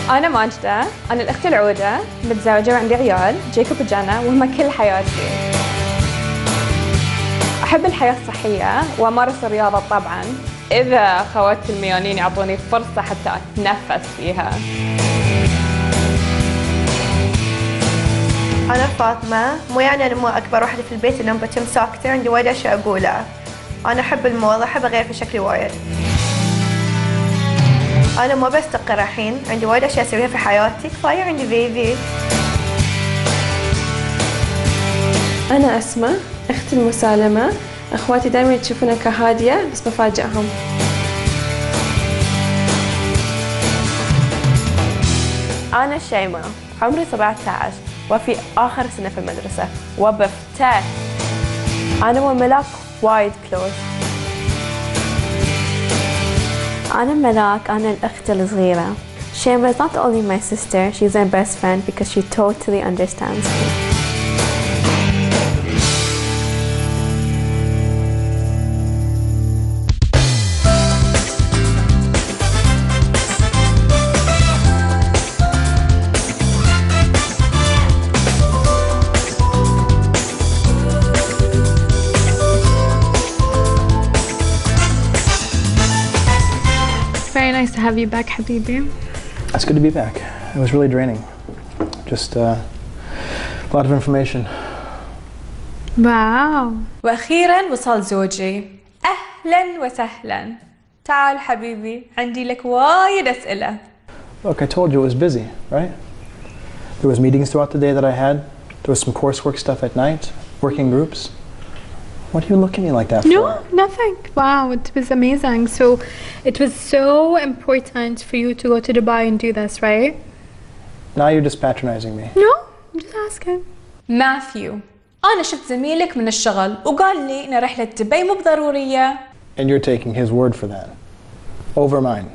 أنا ماجدة، أنا الأخت العودة، متزوجة وعندي عيال، جيكوب وجانا، وهم كل حياتي. أحب الحياة الصحية وأمارس الرياضة طبعاً، إذا خواتي الميانين يعطوني فرصة حتى أتنفس فيها. أنا فاطمة، مو يعني أنا مو أكبر واحدة في البيت إنه بتم ساكتة، عندي وايد أشياء أقولها. أنا أحب الموضة، أحب أغير في شكلي وايد. أنا ما بستقر الحين، عندي وايد أشياء أسويها في حياتي، كفاية عندي بيبي. أنا أسماء، أخت المسالمة، أخواتي دائما يشوفونها كهادية بس بفاجئهم. أنا شيماء، عمري 17 وفي آخر سنة في المدرسة وبفتح. أنا وملاك وايد كلوز. أنا ملاك، أنا الأخت الصغيرة. Shema is not only my sister, she's my best friend because she totally understands me. Very nice to have you back, Habibi. It's good to be back. It was really draining. Just a lot of information. Wow. وأخيراً وصل زوجي. أهلاً وسهلاً. تعال حبيبي، عندي لك وايد أسئلة. Look, I told you it was busy, right? There was meetings throughout the day that I had. There was some coursework stuff at night, working groups. What are you looking at me like that for? No, nothing. Wow, it was amazing. So, it was so important for you to go to Dubai and do this, right? Now you're just patronizing me. No, I'm just asking. ماثيو، أنا شفت زميلك من الشغل وقال لي إن رحلة دبي مو بضرورية. And you're taking his word for that. Over mine.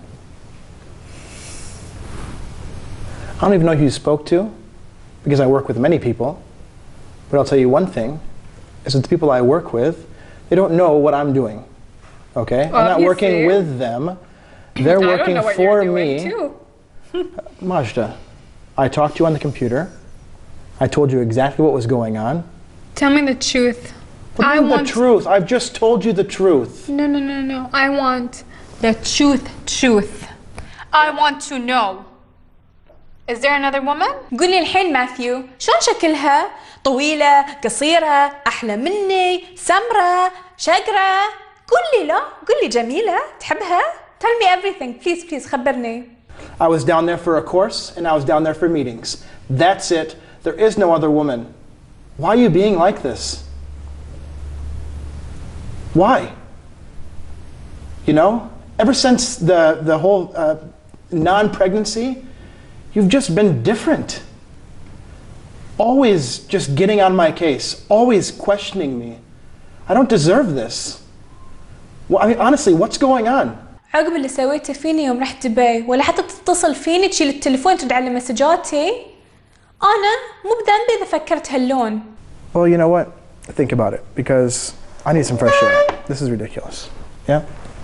I don't even know who you spoke to, because I work with many people. But I'll tell you one thing, is that the people I work with, they don't know what I'm doing. Okay? I'm not working with them. They're working for me. Majda, I talked to you on the computer. I told you exactly what was going on. Tell me the truth. What do you mean the truth? I've just told you the truth. No, no, no, no. I want the truth. I want to know. Is there another woman? قولي الحين ماثيو، شلون شكلها؟ طويلة، قصيرة، أحلى مني، سمرة، شقرة؟ قولي لا، قولي جميلة، تحبها؟ Tell me everything, please, please, خبرني. I was down there for a course and I was down there for meetings. That's it. There is no other woman. Why are you being like this? Why? You know, ever since the whole non-pregnancy, you've just been different. Always just getting on my case, always questioning me. I don't deserve this. Well, I mean, honestly, what's going on? عقب اللي سويته فيني يوم رحت دبي ولا حتى تتصل فيني تشيل التليفون ترد على مسجاتي، أنا مو بذنبي إذا فكرت هاللون. Well, you know what? Think about it, because I need some fresh air. This is ridiculous. Yeah?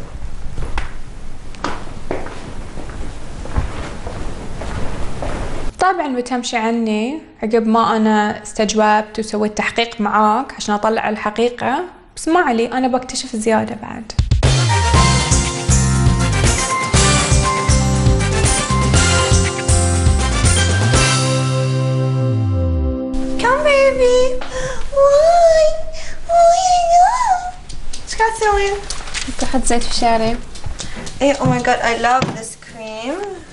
طبعا بتمشي عني عقب ما أنا استجوبت وسويت تحقيق معاك عشان أطلع الحقيقة، بس ما علي، أنا بكتشف زيادة بعد. Come baby. واي ايش قاعد تسوين؟ تحط زيت في شعري. ايه oh my god I love this cream.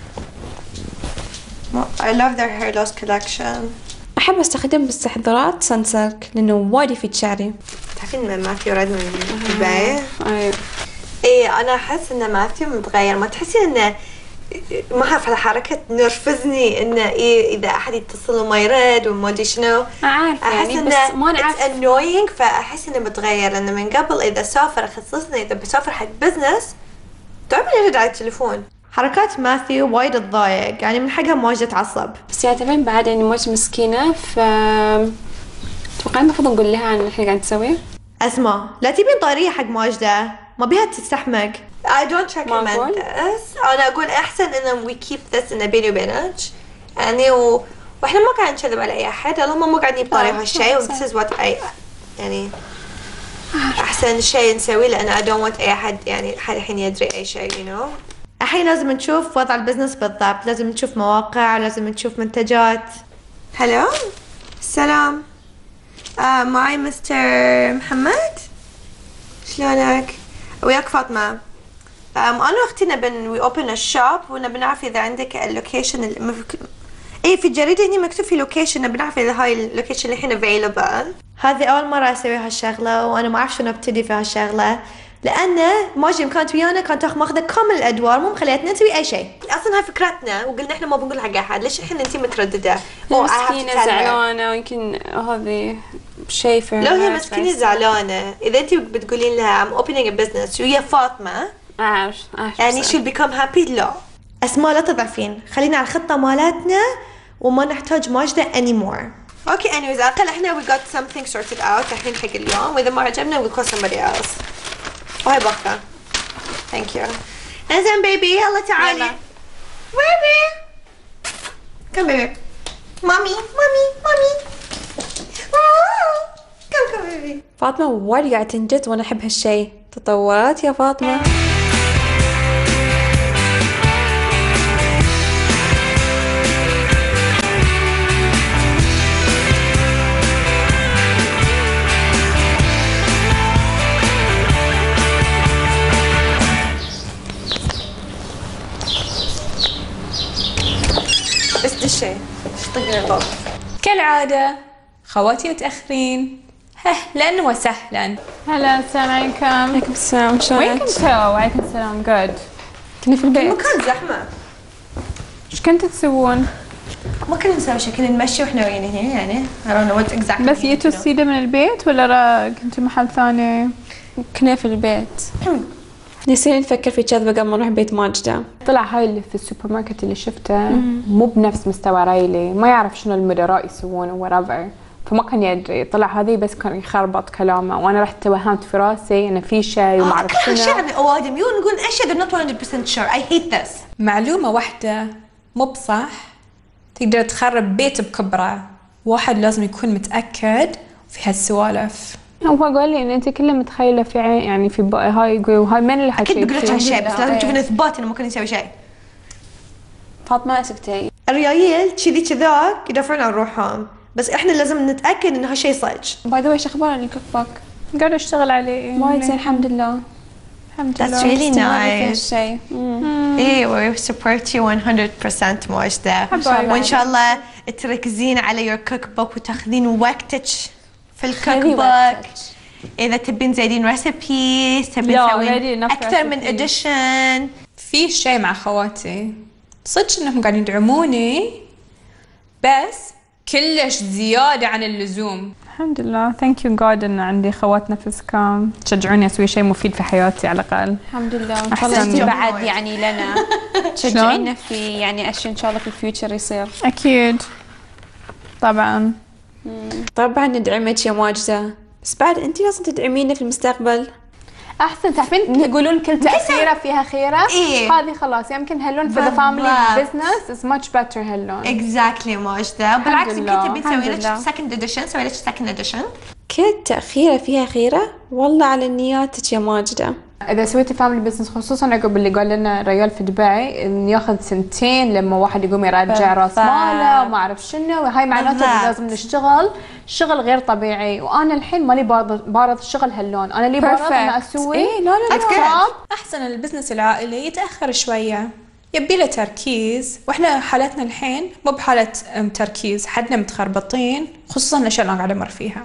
I love their hair loss collection. أحب أستخدم باستحضارات سانسلك لأنه وايد يفيد شعري. تعرفين ان ماثيو رد من دبي؟ أيوة. ايه انا احس ان ماثيو متغير، ما تحسين انه ما اعرف هالحركة نرفزني انه إيه اذا احد يتصل وما يرد وما ادري شنو. أعرف يعني بس ما نعرف. it's annoying، فاحس انه متغير لانه من قبل اذا سافر خصوصا اذا بسافر حق بزنس دائما يرد على التليفون. حركات ماثيو وايد تضايق، يعني من حقها مواجهة تعصب. بس يعني تعرفين بعد يعني موجة مسكينة، ف توقعين المفروض نقول لها عن اللي احنا قاعد نسويه؟ اسمع، لا تبين طارية حق ماجدة. ما بيها تستحمق. I don't recommend this. أنا أقول أحسن إنه we keep this إنه بيني وبينك يعني وإحنا ما قاعد نكذب على أي أحد، اللهم مو قاعدين بطريقة هالشيء و this is what I يعني أحسن شيء نسويه لأن I don't want أي أحد يعني الحين يدري أي شيء you know. الحين لازم نشوف وضع البزنس بالضبط، لازم نشوف مواقع، لازم نشوف منتجات. هلو السلام، معي مستر محمد، شلونك؟ وياك فاطمة. أنا وأختي نبي open a shop ونبي نعرف إذا عندك اللوكيشن إيه في الجريدة هني مكتوب في لوكيشن، نبي نعرف إذا هاي اللوكيشن الحين available. هذه أول مرة أسوي هالشغلة وأنا ما أعرف شلون أبتدي في هالشغلة، لأن ماجي كانت ويانا كانت ماخذة كامل الأدوار مو مخليتنا نسوي أي شيء. أصلاً هاي فكرتنا وقلنا إحنا ما بنقول حق أحد، ليش الحين أنتي مترددة؟ مسكينة زعلانة ويمكن هذه شيء لو هي مسكينة زعلانة إذا أنتي بتقولين لها I'm opening a business وهي فاطمة أعرف يعني she'll become happy. لا أسماء لا تضعفين، خلينا على الخطة مالتنا وما نحتاج ماجدة anymore. Okay anyways أقل إحنا we got something sorted out الحين حق اليوم وإذا ما عجبنا we'll call somebody else. وهاي بقى. Thank you. نزين بيبي يلا تعالي. بيبي. Come baby. Mommy. Come baby. فاطمة وايد قاعدة تنجد وأنا أحب هالشي. تطورات يا فاطمة. بس دشي طقنا الباب كالعادة خواتي متأخرين. لأنه وسهلا. هلا السلام عليكم. عليكم السلام وين شلونك؟ كنتوا؟ وعليكم السلام. good. كنا في البيت. المكان زحمة. ايش كنتوا تسوون؟ ما كنا نسوي شيء، كنا نمشي واحنا وين هنا يعني I don't know what exactly. بس جيتوا السيدة من البيت ولا كنتوا محل ثاني؟ كنا في البيت. نسينا نفكر في كذا قبل ما نروح بيت ماجدة. طلع هاي اللي في السوبر ماركت اللي شفته مو بنفس مستوى رايلي، ما يعرف شنو المدراء يسوون whatever، فما كان يدري. طلع هذه بس كان يخربط كلامه وانا رحت توهمت في راسي انه في شيء وما اعرف شنو. شيء عن اوادم يقول نقول اشياء they're not 100% sure. I hate this. معلومة واحدة مو بصح تقدر تخرب بيت بكبره. واحد لازم يكون متأكد في هالسوالف. هو قال لي ان انت كله متخيله في عين يعني في هاي يقول هاي من اللي حكيت اكيد بقولك هالشيء بس لازم تشوفين اثبات انه ممكن يسوي شيء. فاطمة سكتي. الريايل كذي كذاك يدفعون عن روحهم، بس احنا لازم نتاكد انه هالشيء صدق. باي ذا واي شو اخبار الكوك بوك؟ قاعد اشتغل عليه. وايد زين الحمد لله. الحمد That's لله. really nice. هالشيء. ايه we support you 100% ماجدة، وان شاء الله تركزين على your cookbook وتاخذين وقتك في الكوك بوك. اذا تبين زايدين ريسيبيز تبين تسوين اكثر من اديشن. في شيء مع خواتي صدق انهم قاعدين يدعموني بس كلش زيادة عن اللزوم. الحمد لله. thank you God ان عندي خوات نفسكم تشجعوني اسوي شيء مفيد في حياتي على الاقل. الحمد لله. أحسن احسنتي جدا. بعد يعني لنا تشجعينا في يعني اشياء ان شاء الله في الفيوتشر يصير. اكيد طبعا. طبعا ندعمك يا ماجدة، بس بعد انت لازم تدعمينا في المستقبل. احسن. تعرفين يقولون كل تأثيرة فيها خيرة. إيه. هذه خلاص يمكن هاللون for the family business is much better هاللون. exactly ماجدة. بالعكس لله. يمكن تبين تسوي الحمد لك لله. second edition. سوي لك second edition. كل تأخيرة فيها خيرة والله على نياتك يا ماجدة. اذا سويتي فاميلي بزنس خصوصا عقب اللي قال لنا ريال في دبي انه ياخذ سنتين لما واحد يقوم يرجع راس ماله وما اعرف شنو، هاي معناته لازم نشتغل شغل غير طبيعي. وانا الحين مالي بارض شغل هاللون، انا اللي بارض اني اسوي إيه لا احسن البزنس العائلي يتأخر شوية، يبي له تركيز، واحنا حالتنا الحين مو بحالة تركيز، حدنا متخربطين خصوصا الاشياء اللي قاعدة امر فيها.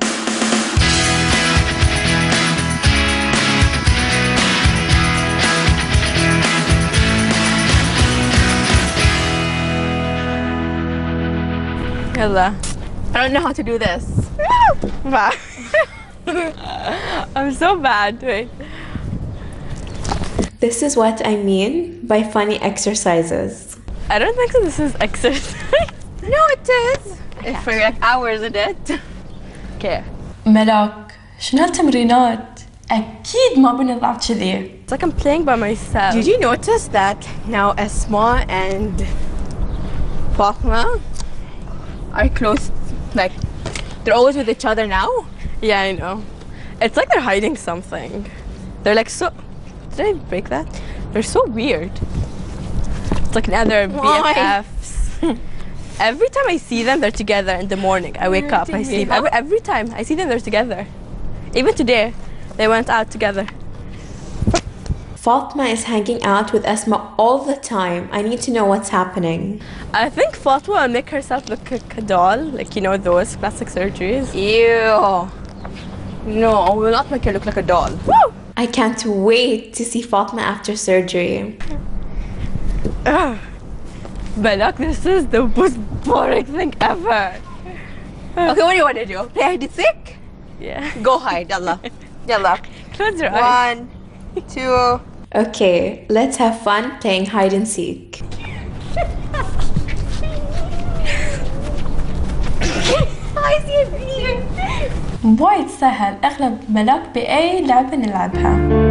يلا. I don't know how to do this. I'm so bad. Wait. This is what I mean by funny exercises. I don't think this is exercise. No it is. If for like hours a day. Okay. ملاك شنو هالتمرينات؟ أكيد ما بنلعب كذي. It's like I'm playing by myself. Did you notice that now Asma and Fatma are close, like they're always with each other now? Yeah, I know. It's like they're hiding something. They're like so... Did I break that? They're so weird. It's like now they're BFFs. Every time I see them, they're together in the morning. I wake up, I see them. Every time I see them, they're together. Even today, they went out together. Fatma is hanging out with Asma all the time. I need to know what's happening. I think Fatma will make herself look like a doll, like you know those plastic surgeries. Ew. No, I will not make her look like a doll. Woo! I can't wait to see Fatma after surgery. Balak, this is the most boring thing ever. Okay, what do you want to do? Play hide and seek? Yeah. Go hide, yalla. Yalla. Close your eyes. 1, 2. Okay, let's have fun playing hide and seek. وايد سهل، أغلب ملاك بأي لعبة نلعبها.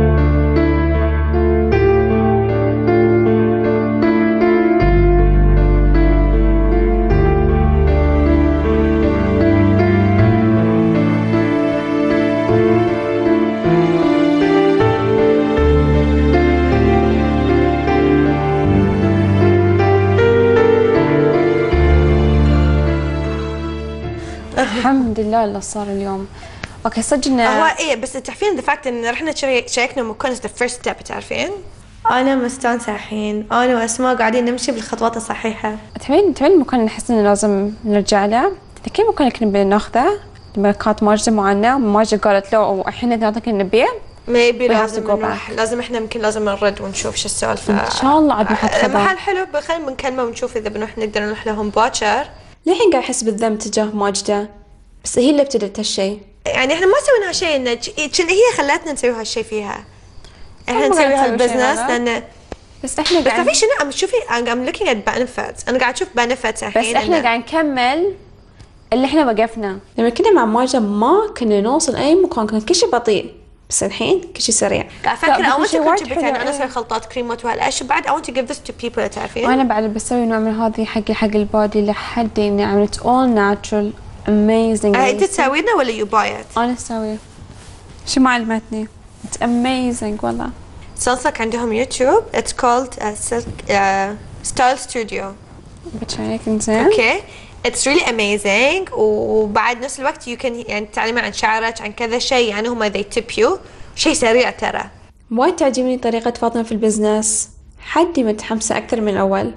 الحمد لله اللي صار اليوم. اوكي سجلنا. هو ايه بس تعرفين the fact ان رحنا شاركنا مكون the first step تعرفين؟ انا مستانسة الحين، انا واسماء قاعدين نمشي بالخطوات الصحيحة. تعرفين المكان اللي نحس انه لازم نرجع له؟ ذكي المكان اللي كنا بناخذه لما كانت ماجدة معنا وماجدة قالت له والحين نعطيك النبيع. maybe لازم نروح، لازم احنا يمكن لازم نرد ونشوف شو السالفة. ان شاء الله عاد محل خبر. محل حلو، خلينا بنكلمه ونشوف اذا بنروح نقدر نروح لهم باكر. للحين قاعد احس بالذنب تجاه ماجدة، بس هي اللي ابتدت هالشيء. يعني احنا ما سوينا هالشيء، ان هي خلتنا نسوي هالشيء فيها. احنا نسوي هالبزنس لان بس احنا قاعد تعرفين شنو عم تشوفي I'm looking at benefits. انا قاعد اشوف benefits الحين. بس احنا قاعد نكمل اللي احنا وقفنا. لما كنا مع ماجدة ما كنا نوصل اي مكان، كان كل شيء بطيء، بس الحين كل شيء سريع. قاعد افكر I want to contribute، يعني انا اسوي خلطات كريمات وهالاشياء بعد I want to give this to people تعرفين. وانا بعد بسوي نوع من هذه حق البادي لحد يعني عملت all natural amazing. انت تسوي لنا ولا you buy it؟ انا اسوي. شو ما علمتني. It's amazing والله. صلصك عندهم يوتيوب it's called style studio. بتشيك انزين. اوكي it's really amazing. وبعد نفس الوقت you can يعني تتعلمي عن شعرك عن كذا شيء، يعني هم they tip you شيء سريع ترى. وايد تعجبني طريقة فاطمة في البزنس، حدي متحمسة أكثر من الأول.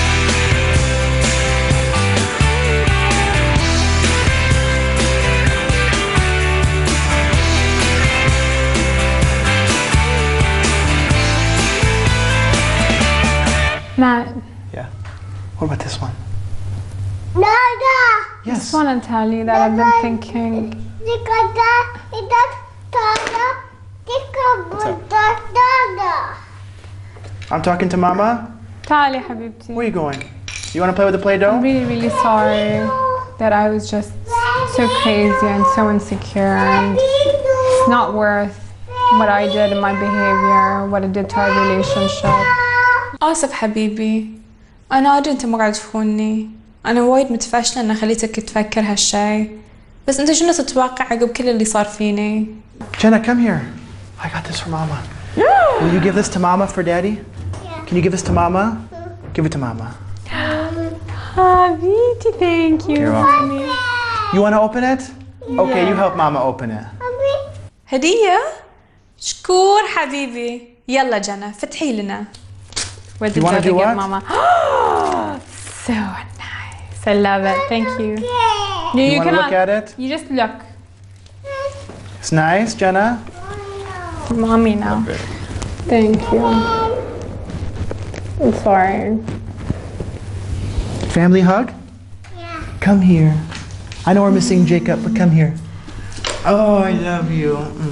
Matt. Yeah. What about this one? Yes. Just want to tell you that I've been thinking. I'm talking to Mama. تعالي حبيبتي. Where are you going? You want to play with the Play-Doh? I'm really, really sorry that I was just so crazy and so insecure, and it's not worth what I did in my behavior, what it did to our relationship. آسف حبيبي، أنا أدري أنت ما قاعد تخونني، أنا وايد متفشلة إن خليتك تفكر هالشي، بس أنت شنو تتوقع عقب كل اللي صار فيني؟ Jenna, come here. I got this for Mama. Will you give this to Mama for Daddy? Yeah. Can you give this to Mama? Give it to Mama. Habibti, thank you. You're welcome. You want to open it? Okay, you help Mama open it. هدية؟ شكور حبيبي. يلا جنى فتحي لنا. What did Daddy give Mama? So nice. I love it. Thank you. No, you want to look at it? You just look. It's nice, Jenna. Mommy now. Thank you. I'm sorry. Family hug? Yeah. Come here. I know we're missing Jacob, but come here. Oh, I love you.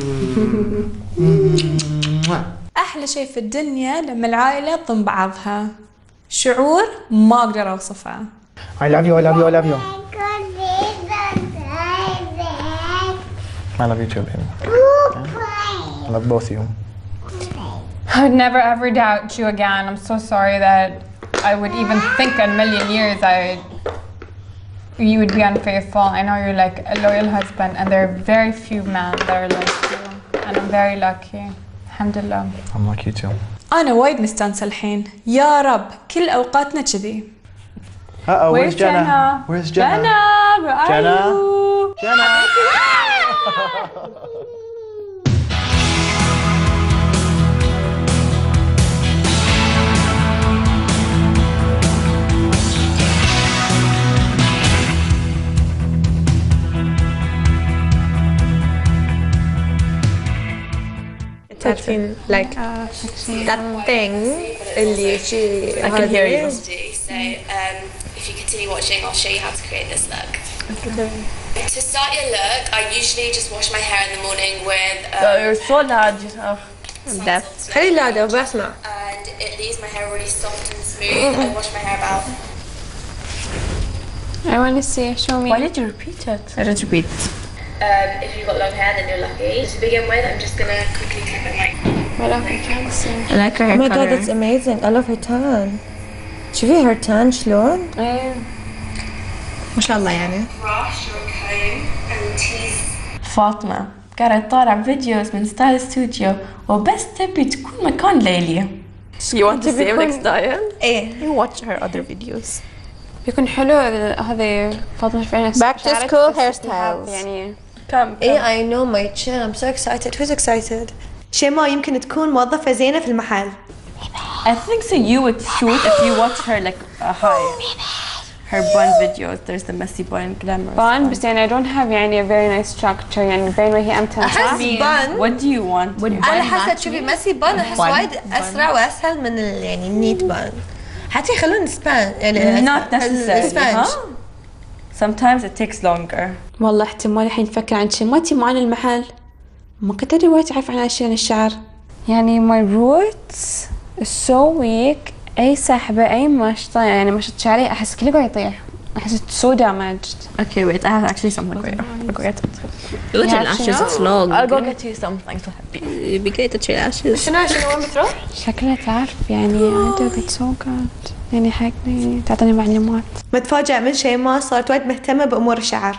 أحلى شيء في الدنيا لما العائلة تضم بعضها، شعور ما أقدر أوصفه. I love you, I love you, I love you. I love you too, baby. Okay. I love both of you. I would never ever doubt you again. I'm so sorry that I would even think in a million years you would be unfaithful. I know you're like a loyal husband, and there are very few men that are like you, and I'm very lucky. Alhamdulillah. I'm lucky too. أنا وايد مستانسة الحين. يا رب كل أوقاتنا كذي. Uh-oh, where's Jenna? Jenna? Where's Jenna? Jenna, where are Jenna? you? Jenna! Touching like that thing اللي يجي I can hear you. So if you continue watching, I'll show you how to create this look. To start your look, I usually just wash my hair in the morning with You're so loud. خلي اللادة وبسمع. and it leaves my hair really soft and smooth. I wash my hair about. I want to see. Show me. Why did you repeat it? I didn't repeat. If you've got long hair, then you're lucky. To begin with, I'm just gonna quickly clip it like. But I can't see. I like her hair Oh my god, color. that's amazing. I love her tan. شوفي her tan شلون؟ ما شاء الله يعني. Brush or comb and tease. فاطمة قاعدة تطالع فيديوز من ستايل ستوديو وبس تبي تكون مكان ليلي. You want to save next time? إيه. You watch her other videos. بيكون حلو هذه فاطمة فعلا. Back to school hairstyles. يعني. Come. إيه I know my chin. I'm so excited. Who's excited? شيماء يمكن تكون موظفة زينة في المحل. I think so. You would shoot if you watch her like her bun videos. There's the messy bun, glamorous bun بس يعني I don't have يعني a very nice structure يعني باين وهي أمتن. أحس bun. What do you want? أنا حاسة تشوفي ميسي بان أحس وايد أسرع وأسهل من يعني النيت بان. حتى يخلون سبان يعني Not necessarily. السبانج. Huh? Sometimes it takes longer. والله احتمال الحين نفكر عن شيء ما تي معنا المحل. ما كنت أدري وايد تعرف عن أشياء الشعر. يعني my roots is so weak. أي سحبة أي مشطة يعني مشط شعري أحس كله قاعد يطيح. أحس it's so damaged. Okay, wait. I have actually something for you. Forget it. Look at your lashes, it's long. I'll go get you something to help you. It'd be great to your lashes. شنو وين بتروح؟ شكلها تعرف يعني عندها it's so good. يعني حقني تعطيني معلومات. متفاجئ من شيماء صارت وايد مهتمة بأمور الشعر.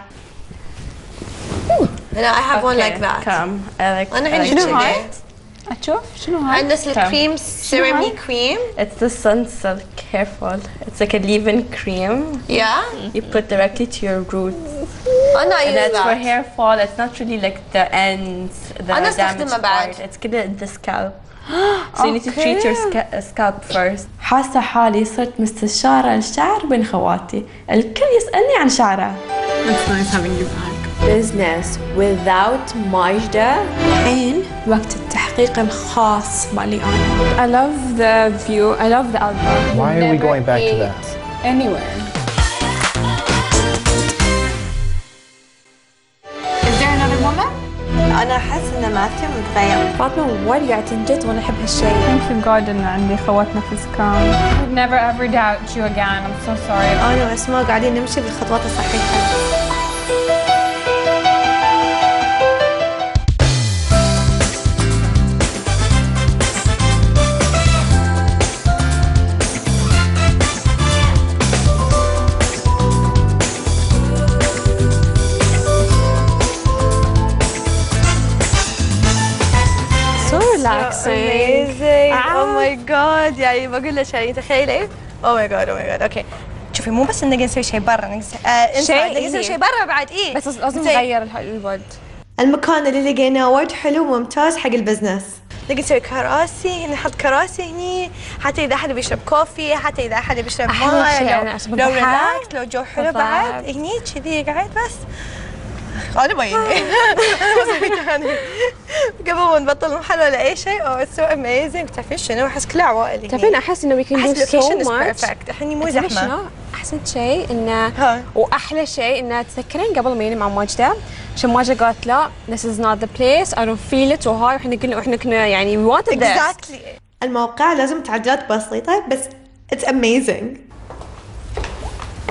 أنا I have one like that. Come. I like. أنا I عندي like شنو هاي؟ أشوف شنو هاي؟ عندنا الكريم سيرامي كريم. It's the Sunsilk hair fall. It's like a leave-in cream. Yeah. You put directly to your roots. أنا And use that's for that. hair fall. It's not really like the ends, the أنا damaged استخدمها بعد. part. It's كده the scalp. So you need to treat your scalp first. حاسة حالي صرت مستشارة الشعر بين خواتي. الكل يسألني عن شعره. It's nice having you back. Business without ماجدة. الحين وقت التحقيق الخاص مالي أنا. I love the view. I love the album. Why are we going back to that? Anywhere. Is there another woman? أنا أحس إن ماثيو متغير. فاطمة وايد قاعدة تنجد وأنا أحب هالشيء. Thank you God إن عندي خواتنا في سكان. I would never ever doubt you again. I'm so sorry. أنا وأسماء قاعدين نمشي بالخطوات الصحيحة. Amazing. Oh my god. يعني بقول لك يعني تخيلي. Oh my god. Oh my god. Okay. شوفي مو بس نقدر نسوي شيء برا نقدر نسوي شيء برا بعد إيه. بس لازم نغير الود. المكان اللي لقيناه وايد حلو وممتاز حق البزنس. نقدر نسوي كراسي، نحط كراسي هني حتى إذا أحد بيشرب كوفي، حتى إذا أحد بيشرب ماي، لو ريلاكس، لو جو حلو بعد هني كذي يقعد بس. أنا ما يني. قبل ما نبطل المحل ولا أي شيء. Oh it's so amazing. تعرفين شنو؟ أحس كلها عوائل هني. تعرفين أحس إنه we can do so much. الحين مو زحمة. أحسن شيء إنه وأحلى شيء إنه تذكرين قبل ما يجي مع ماجدة عشان ماجدة قالت لا this is not the place I don't feel it وهاي وإحنا كنا يعني we wanted this. Exactly. الموقع لازم تعديلات بسيطة بس it's amazing.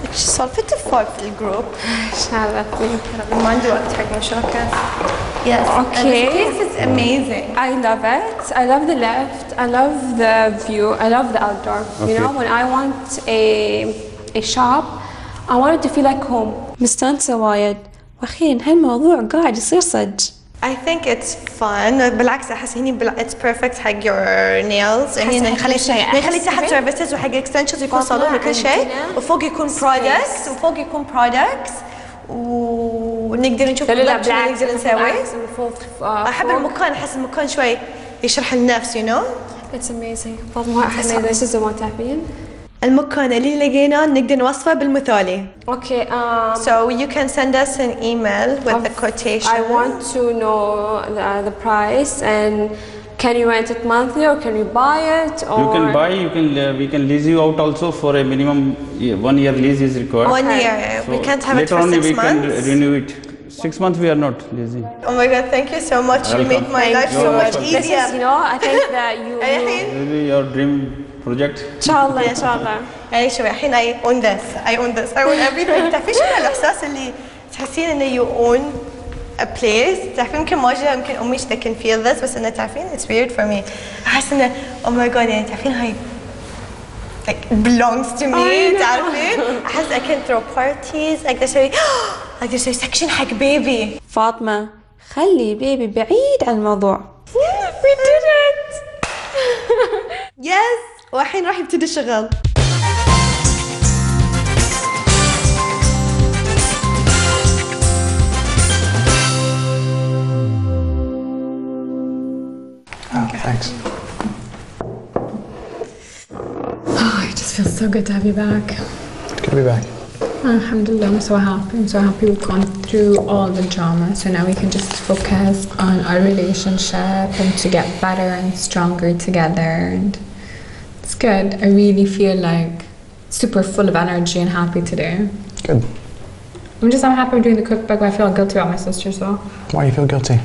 سالفة الفوق في الجروب شعرتني. ما عندي وقت حق مشاكل. Yes. Okay. This is amazing. I love it. I love the lift. I love the view. I love the outdoor. You know, when I want a shop, I want it to feel like home. مستانسة وايد. وأخيرا هالموضوع قاعد يصير صج. I think it's fun. بالعكس أحس هني it's perfect حق your nails. هني نخلي تحت services وحق extensions يكون صالون وكل شيء. وفوق يكون products. ونقدر نشوف بالعكس نقدر نسوي. أحب المكان. أحس المكان شوي يشرح النفس you know. It's amazing. فاطمة أحس this is the one تعرفين. المكان اللي لقيناه نقدر نوصفه بالمثالي. Okay. So you can send us an email with the quotation. I want to know the price and can you rent it monthly or can you buy it or? You can buy. We can lease you out also for a minimum 1 year lease is required. 1 year. So we can't have it for 6 months. Later on we can renew it. 6 months we are not leasing. Oh my God! Thank you so much. You made my life so much easier. This is, you know, I think that you. Maybe your dream project. إن شاء الله إن شاء الله. يعني شوفي الحين I own everything. تعرفين شنو الإحساس اللي تحسين إنه you own a place. تعرفين يمكن واجهة يمكن أمي they can feel this بس إنه تعرفين it's weird for me. أحس إنه oh my God يعني تعرفين هاي like belongs to me. تعرفين أحس I can throw parties أقدر أسوي section حق بيبي. فاطمة خلي بيبي بعيد عن الموضوع. We did it. Yes. والحين راح يبتدي الشغل. Thanks. Oh, it just feels so good to have you back. Good to be back. Alhamdulillah, I'm so happy. I'm so happy we've gone through all the drama. So now we can just focus on our relationship and to get better and stronger together. And it's good. I really feel like super full of energy and happy today. Good. I'm happy we're doing the cookbook, but I feel guilty about my sisters though. Why do you feel guilty?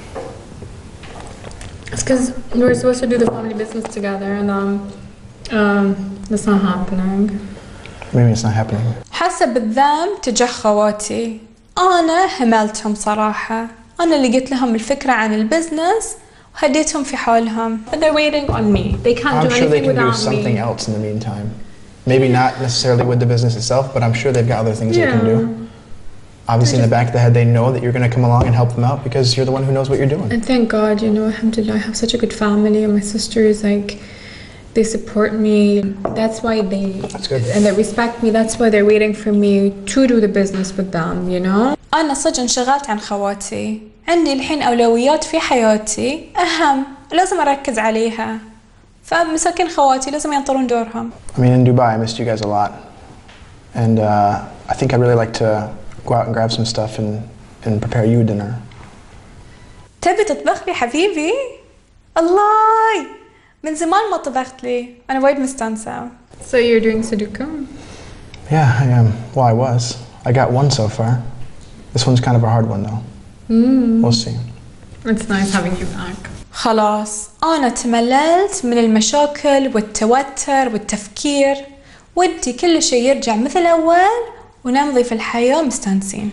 It's because we were supposed to do the family business together and that's not happening. Maybe it's not happening. حاسة بالذنب تجاه خواتي. أنا هملتهم صراحة. أنا اللي قلت لهم الفكرة عن البزنس وهديتهم في حالهم. But they're waiting on me. They can't do anything without me. I'm sure they can do something else in the meantime. Maybe not necessarily with the business itself, but I'm sure they've got other things they can do. Obviously, in the back of the head, they know that you're going to come along and help them out because you're the one who knows what you're doing. And thank God, you know, alhamdulillah, I have such a good family and my sisters, like, they support me. That's why That's good. And they respect me. That's why they're waiting for me to do the business with them, you know? أنا صدق انشغلت عن خواتي. عندي الحين أولويات في حياتي أهم لازم أركز عليها. فمساكين خواتي لازم ينطرون دورهم. I mean, in Dubai, I missed you guys a lot. And I think I'd really like to go out and grab some stuff and prepare you dinner. تبي تطبخ لي حبيبي؟ الله من زمان ما طبخت لي. أنا وايد مستانسة. So you're doing Sudoku? Yeah, I am. Well, I was. I got one so far. This one's kind of a hard one though. We'll see. It's nice having you back. خلاص أنا تمللت من المشاكل والتوتر والتفكير. ودي كل شيء يرجع مثل أول ونمضي في الحياة مستانسين.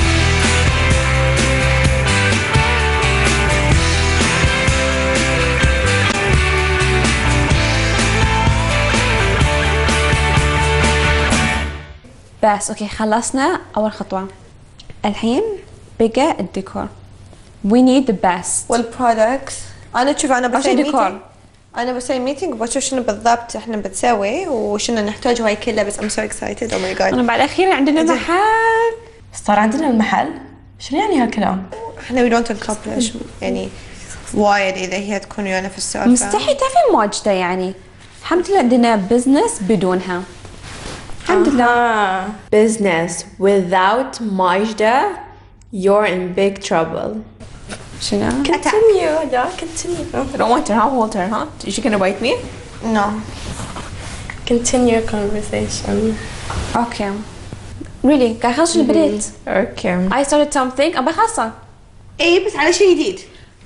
بس اوكي خلصنا اول خطوة. الحين بقى الديكور. We need the best. والبرودكتس. أنا شوف أنا بسوي ديكور. ميتينج. أنا بسوي ميتينج وبشوف شنو بالضبط إحنا بتسوي وشنو نحتاج وهاي كلها بس I'm so excited oh my god. أنا بعد أخيرا عندنا محل. صار عندنا المحل؟ شنو يعني هالكلام؟ إحنا we don't accomplish يعني وايد إذا هي تكون ويانا في السالفة. مستحيل تعرفين ماجدة يعني. الحمد لله عندنا بزنس بدونها. الحمد لله. Business without Majda, you're in big trouble. شنو؟ Continue, yeah, continue. I don't want to hold her, huh? Is she gonna bite me? No. Continue your conversation. Okay. Really قاعد أخلص اللي بديت. Okay. I started something أبى أخلصه. إيه بس على شيء جديد.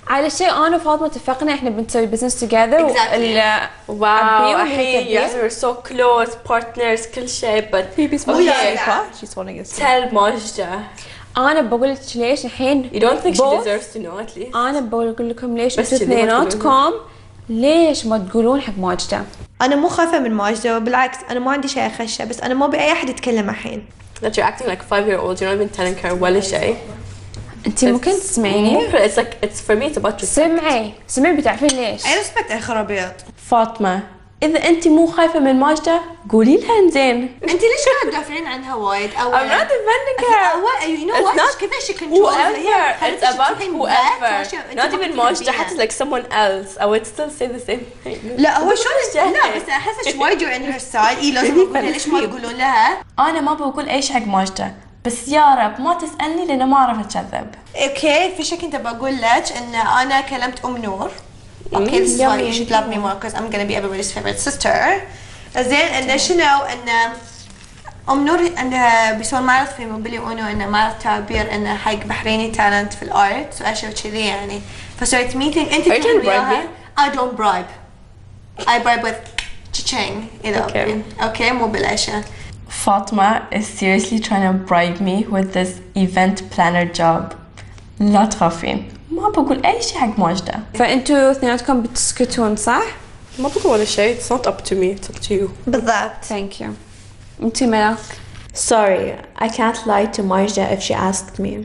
على شيء انا وفاطمه اتفقنا احنا بنسوي بزنس توجذر. واو الحين yes we're so close partners كل شيء but Baby's she's holding his tell ماجدة. انا بقول لك ليش الحين you don't think she deserves to know at least. انا بقول لكم ليش بس اثنيناتكم ليش ما تقولون حق ماجدة؟ انا مو خايفه من ماجدة، بالعكس انا ما عندي شيء اخشه، بس انا ما ابي اي احد يتكلم الحين. that you're acting like 5-year-old, you're not even telling her ولا شيء. انت ممكن تسمعيني؟ it's like it's for me it's about سمعي بتعرفين ليش؟ اي ريسبكت اي خرابيط. فاطمة إذا أنت مو خايفة من ماجدة قولي لها إنزين. أنت ليش قاعدة تدافعين عنها وايد؟ I'm not defending her. You know what? كذا she controls whoever. It's about whoever. Not even ماجدة حتى like someone else. I would still say the same thing. لا هو شو لا بس أحس شوي you're in her side. إيه لازم أقولها ليش ما تقولون لها؟ أنا ما بقول أي شيء حق ماجدة. بس يا رب ما تسألني لأن ما أعرف أتكذب. أوكي في شيء كنت بقول لك إن أنا كلمت نور. Okay, this is why you should love me more because I'm gonna be everybody's favorite sister. زين إنه شنو إن نور إنه بيسوون معرض في موبيلي أونو إنه معرض تعبير إنه حق بحريني تالنت في الأرت وأشياء كذي يعني. فسويت ميتينج أنت تكلمي وياها. I don't bribe. I bribe with cha-ching. إذا أوكي مو بالعشاء. Fatma is seriously trying to bribe me with this event planner job. لا تخافين. ما بقول أي شيء حق ماجدة. فأنتوا اثنيناتكم بتسكتون صح؟ ما بقول ولا شيء. It's not up to me. It's up to you. بالضبط. Thank you. أنتي ملاك. Sorry, I can't lie to Majda if she asked me.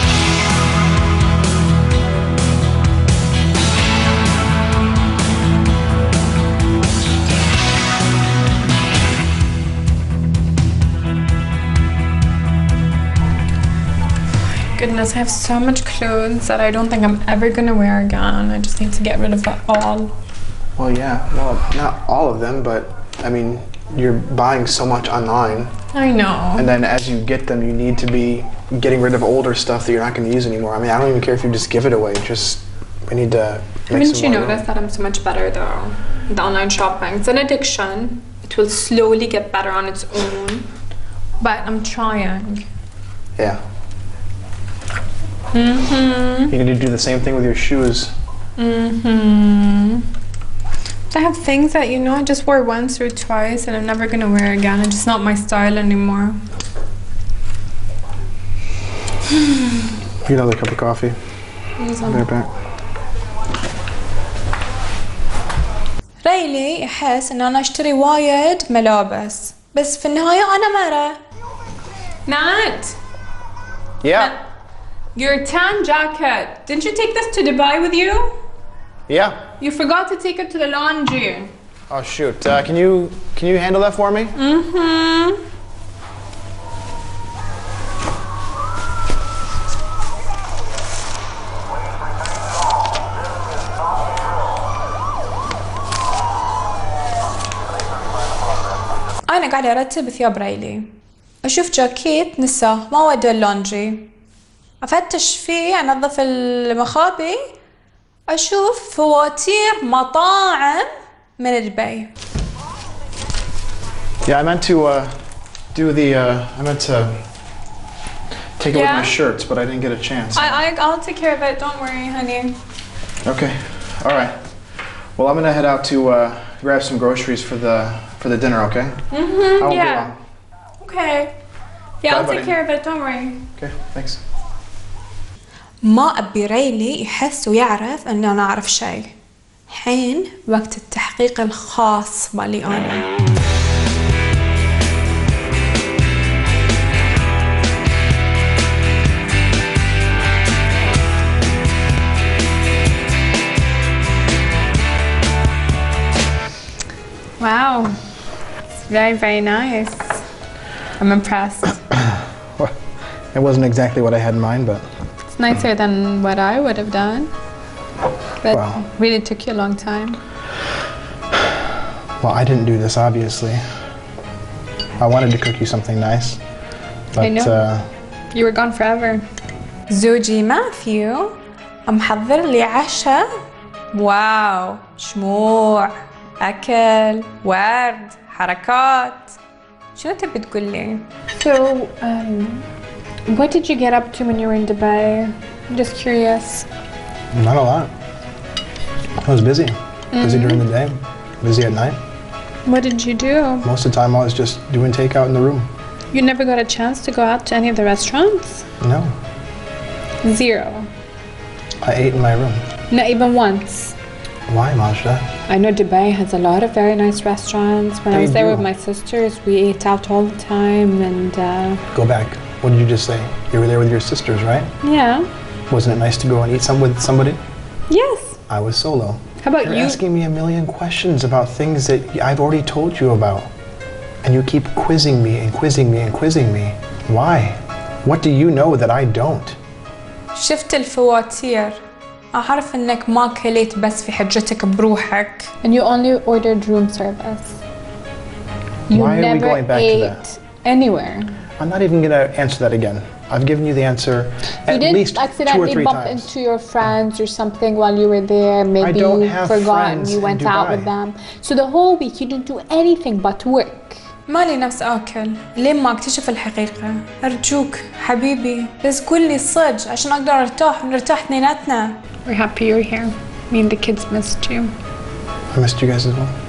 Goodness, I have so much clothes that I don't think I'm ever gonna wear again. I just need to get rid of it all. Well, yeah. Well, not all of them, but I mean, you're buying so much online. I know. And then as you get them, you need to be getting rid of older stuff that you're not going to use anymore. I mean, I don't even care if you just give it away. Just we need to. Haven't you noticed that I'm so much better though? The online shopping. It's an addiction. It will slowly get better on its own. But I'm trying. Yeah. You need to do the same thing with your shoes. I have things that you know I just wore once or twice and I'm never gonna wear again. It's just not my style anymore. Get another cup of coffee. I'll be right back. ريلي يحس ان انا اشتري وايد ملابس بس في النهاية انا مرة. Nat! Yeah. Your tan jacket. Didn't you take this to Dubai with you? Yeah. You forgot to take it to the laundry. Oh shoot. Can you handle that for me? انا قاعدة ارتب ثياب ريلي، اشوف جاكيت نساه ما ودوا اللونجري، افتش فيه انظف المخابي، اشوف فواتير مطاعم من دبي. Yeah, I meant to do the I meant to take a look at my shirts, but I didn't get a chance. I'll take care of it. Don't worry, honey. Okay. All right. Well, I'm gonna head out to grab some groceries for the dinner. Okay. I won't be long. Okay. Yeah, I'll take care of it. Don't worry. Okay. Thanks. ما ابي ريلي يحس ويعرف ان انا اعرف شيء. حين وقت التحقيق الخاص بالي انا. Wow. It's very, very nice. I'm impressed. Well, it wasn't exactly what I had in mind, but It's nicer than what I would have done. But Wow. really took you a long time. well, I didn't do this obviously. I wanted to cook you something nice, but I know. You were gone forever. زوجي ماثيو محضر لي عشاء. واو، شموع، أكل، ورد، حركات. شنو تبي تقول لي؟ So, what did you get up to when you were in Dubai? I'm just curious. Not a lot. I was busy. Busy during the day, busy at night. What did you do? Most of the time I was just doing takeout in the room. You never got a chance to go out to any of the restaurants? No, 0. I ate in my room. Not even once. Why, Majda? I know Dubai has a lot of very nice restaurants. When I was there with my sisters, we ate out all the time and Go back. What did you just say? You were there with your sisters, right? yeah. Wasn't it nice to go and eat with somebody? Yes. I was solo. How about You're you? asking me a million questions about things that I've already told you about. And you keep quizzing me and quizzing me and quizzing me. Why? What do you know that I don't? شفت الفواتير. أعرف إنك ما كليت بس في حجتك بروحك. And you only ordered room service. You Why are we never going back to ate that? anywhere. I'm not even gonna answer that again. I've given you the answer You at didn't least 2 or accidentally 3 bump times. into your friends or something while you were there. Maybe don't you have forgot and friends you in went out Dubai. with them. So the whole week you didn't do anything but work. مالي نفس آكل لين ما أكتشف الحقيقة. أرجوك حبيبي بس قول لي الصج عشان أقدر أرتاح ونرتاح اثنيناتنا. We're happy you're here. Me and the kids missed you. I missed you guys as well.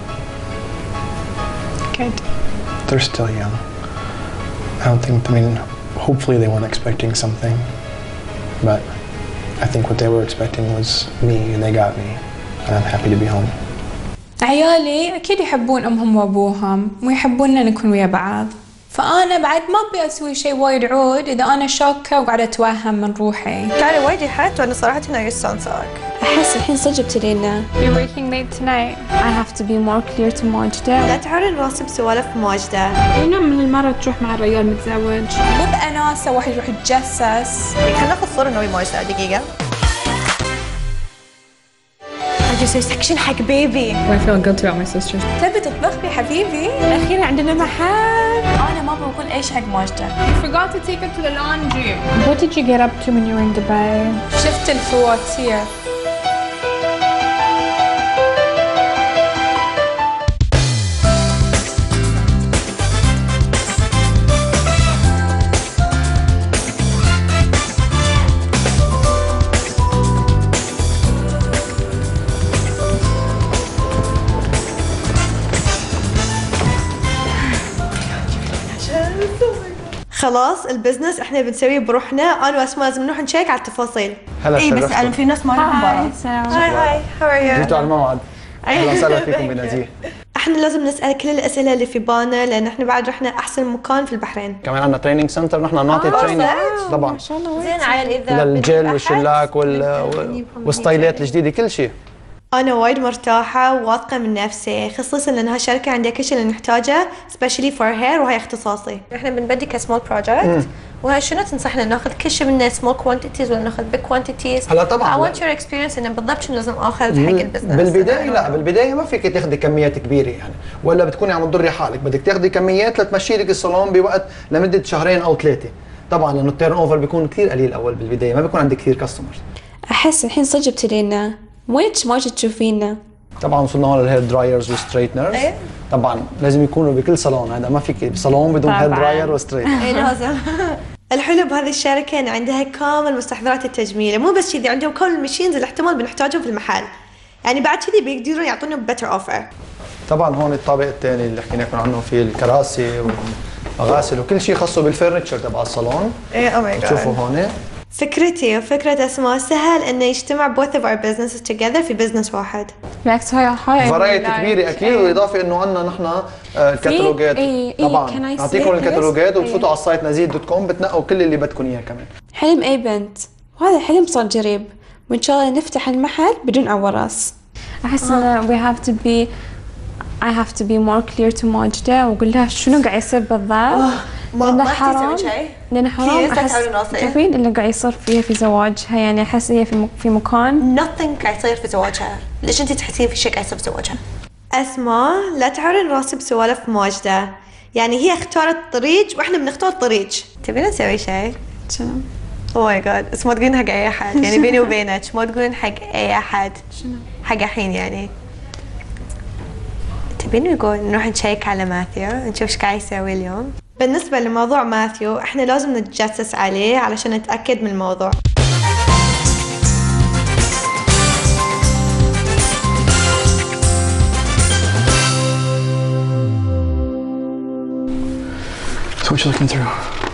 Good. They're still young. I don't think, I mean, hopefully they weren't expecting something. But I think what they were expecting was me and they got me. And I'm happy to be home. عيالي أكيد يحبون أمهم وأبوهم ويحبوننا نكون ويا بعض. فأنا بعد ما أبي أسوي شيء وايد عود إذا أنا شاكة وقاعدة أتوهم من روحي. تعالي وايد يحت وأنا صراحة أنا يستانسك. أحس الحين صدق ابتدينا. You're working late tonight. I have to be more clear to ماجدة. لا تعوري راسي بسوالف ماجدة. وين من المرة تروح مع الرجال متزوج؟ مو بأناسة واحد يروح يتجسس. خلينا ناخذ صورة أنا ويا ماجدة دقيقة. أجي سكشن حق بيبي. I feel guilty about my sisters. تبي تطبخ لي حبيبي؟ أخيرا عندنا محل. أنا ما بقول أي شيء حق ماجدة. You forgot to take it to the laundry. What did you get up to when you were in Dubai? شفت الفواتير. خلاص البزنس احنا بنسويه بروحنا، انا واسماء لازم نروح نشيك على التفاصيل. هلا اي بس شرفتوا. انا في ناس ما لهم برا. هاي هاو ار يو؟ جيتوا على الموعد. اهلا وسهلا فيكم بنزيه. احنا لازم نسال كل الاسئله اللي في بالنا لان احنا بعد رحنا احسن مكان في البحرين. كمان عندنا تريننج سنتر نحن نعطي تريننج طبعا زين عيل اذا للجل والشلاك والستايلات الجديده كل شيء. انا وايد مرتاحه وواثقه من نفسي خصوصا لانها شركه عندها كل شيء اللي نحتاجه سبيشلي فور هير وهي اختصاصي. احنا بنبدي كسمول بروجكت وهي شنو تنصحنا ناخذ كل شيء منه سمول كوانتيتيز ولا ناخذ بيج كوانتيتيز؟ هلا طبعا I want your experience انه بالضبط شنو لازم اخذ حق البزنس. بالبدايه لا بالبدايه ما فيك تاخذي كميات كبيره يعني ولا بتكوني عم تضري حالك، بدك تاخذي كميات لتمشي لك الصالون بوقت لمده 2 أو 3 طبعا لانه التيرن اوفر بيكون كثير قليل اول بالبدايه ما بيكون عندك كثير كاستمرز. أحس الحين صدق ابتدينا. وينك ماجد تشوفينا؟ طبعا وصلنا هون للهير درايرز والستريتنرز. طبعا لازم يكونوا بكل صالون، هذا ما فيك بصالون بدون هير دراير وستريت. اي لازم. الحلو بهذه الشركه ان عندها كامل مستحضرات التجميل، مو بس كذي عندهم كل المشينز اللي احتمال بنحتاجهم في المحل. يعني بعد كذي بيقدرون يعطونا بيتر اوفر. طبعا هون الطابق الثاني اللي حكينا لكم عنه فيه الكراسي والمغاسل وكل شيء خاصه بالفرنتشر تبع الصالون. ايه او ماي جاد. شوفوا هون فكرتي وفكرة أسماء سهل إنه يجتمع both of our businesses together في بزنس واحد. بالعكس هاي فرايتي كبيرة أكيد والإضافة إنه عندنا نحن الكتالوجات طبعا نعطيكم الكتالوجات وبتفوتوا على السايت نزيه.com بتنقوا كل اللي بدكم إياه كمان. حلم أي بنت وهذا حلم صار قريب وإن شاء الله نفتح المحل بدون أول راس. أحس إنه I have to be more clear to ماجدة وأقول لها شنو قاعد يصير بالضبط. ما حرام لأن حرام أحس تعرفين اللي قاعد يصير فيها في زواجها يعني أحس هي في مكان nothing قاعد يصير في زواجها. ليش أنت تحسين في شيء قاعد يصير في زواجها؟ أسماء لا تعورين راسي بسوالف ماجدة. يعني هي اختارت طريق وإحنا بنختار طريق. تبين نسوي شيء؟ شنو؟ أوه ماي جاد بس ما تقولين حق أي أحد يعني بيني وبينك ما تقولين حق أي أحد. شنو؟ حق الحين يعني. تبين نقول نروح نشيك على ماثيو نشوف ايش قاعد يسوي اليوم. بالنسبة لموضوع ماثيو احنا لازم نتجسس عليه علشان نتأكد من الموضوع. So what you looking through?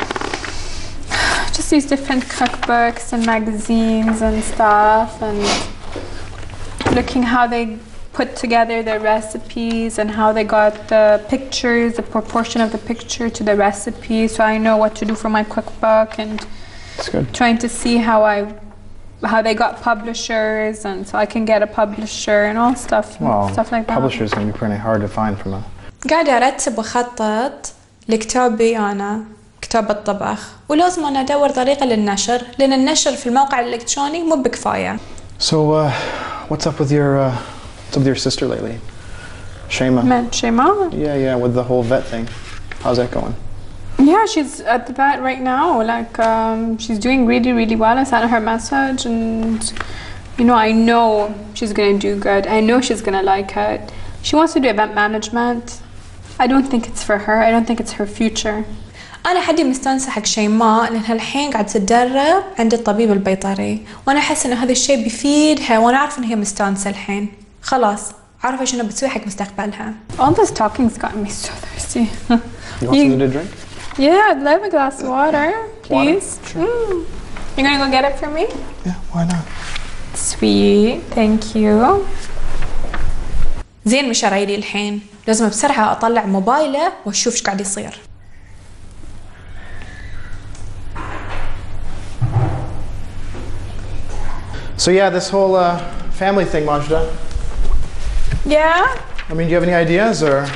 Just these different cookbooks and magazines and stuff, and looking how they put together their recipes and how they got the pictures, the proportion of the picture to the recipe, so I know what to do for my cookbook, and That's good. trying to see how they got publishers, and so I can get a publisher and all stuff, Well, stuff like that. publishers can be pretty hard to find from a. قاعدة أرتب وأخطط لكتابي أنا، كتاب الطبخ، ولازم أنا أدور طريقة للنشر، لأن النشر في الموقع الإلكتروني مو بكفاية. So what's up with your sister lately? Shema. Man, Shema? Yeah, with the whole vet thing. How's that going? Yeah, she's at the vet right now. Like, she's doing really, really well. I sent her a message, and I know she's gonna do good. I know she's gonna like it. She wants to do event management. I don't think it's for her. I don't think it's her future. أنا حدي مستانسة حق شيماء لأنها الحين قاعدة تتدرب عند الطبيب البيطري، وأنا أحس إن هذا الشيء بيفيدها، وأنا أعرف إن هي مستانسة الحين. خلاص عارفة شنو بتسوي حق مستقبلها. All this talking's gotten me so thirsty. You want something to drink? Yeah, I'd love a glass of water, please. Sure. You're gonna go get it for me? Yeah, why not? Sweet, thank you. زين مش رايلي الحين، لازم بسرعة أطلع موبايله وأشوف إيش قاعد يصير. So yeah, this whole family thing, Majda. Yeah? I mean, do you have any ideas or?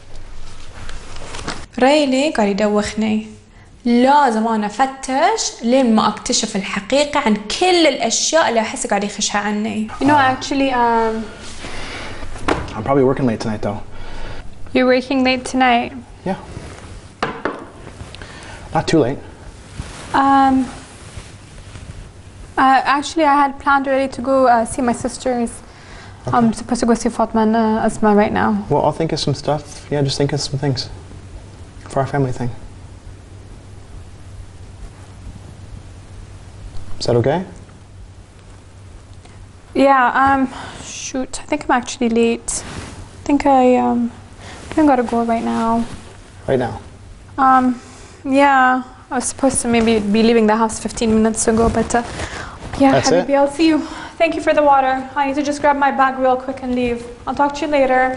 رايلي قاعد يدوخني، لازم أنا أفتش لين ما أكتشف الحقيقة عن كل الأشياء اللي أحس قاعد يخشها عني. Actually, I'm probably working late tonight though. you're working late tonight. Yeah. Not too late. Actually, I had planned already to go see my sisters. Okay. I'm supposed to go see Fatma and Asma right now. Well, I'll think of some stuff. Yeah, just think of some things for our family thing. Is that okay? Yeah, shoot, I think I'm actually late. I think I gotta go right now. Right now? Yeah, I was supposed to maybe be leaving the house 15 minutes ago, but yeah, That's Habibi, it? I'll see you. Thank you for the water. I need to just grab my bag real quick and leave. I'll talk to you later.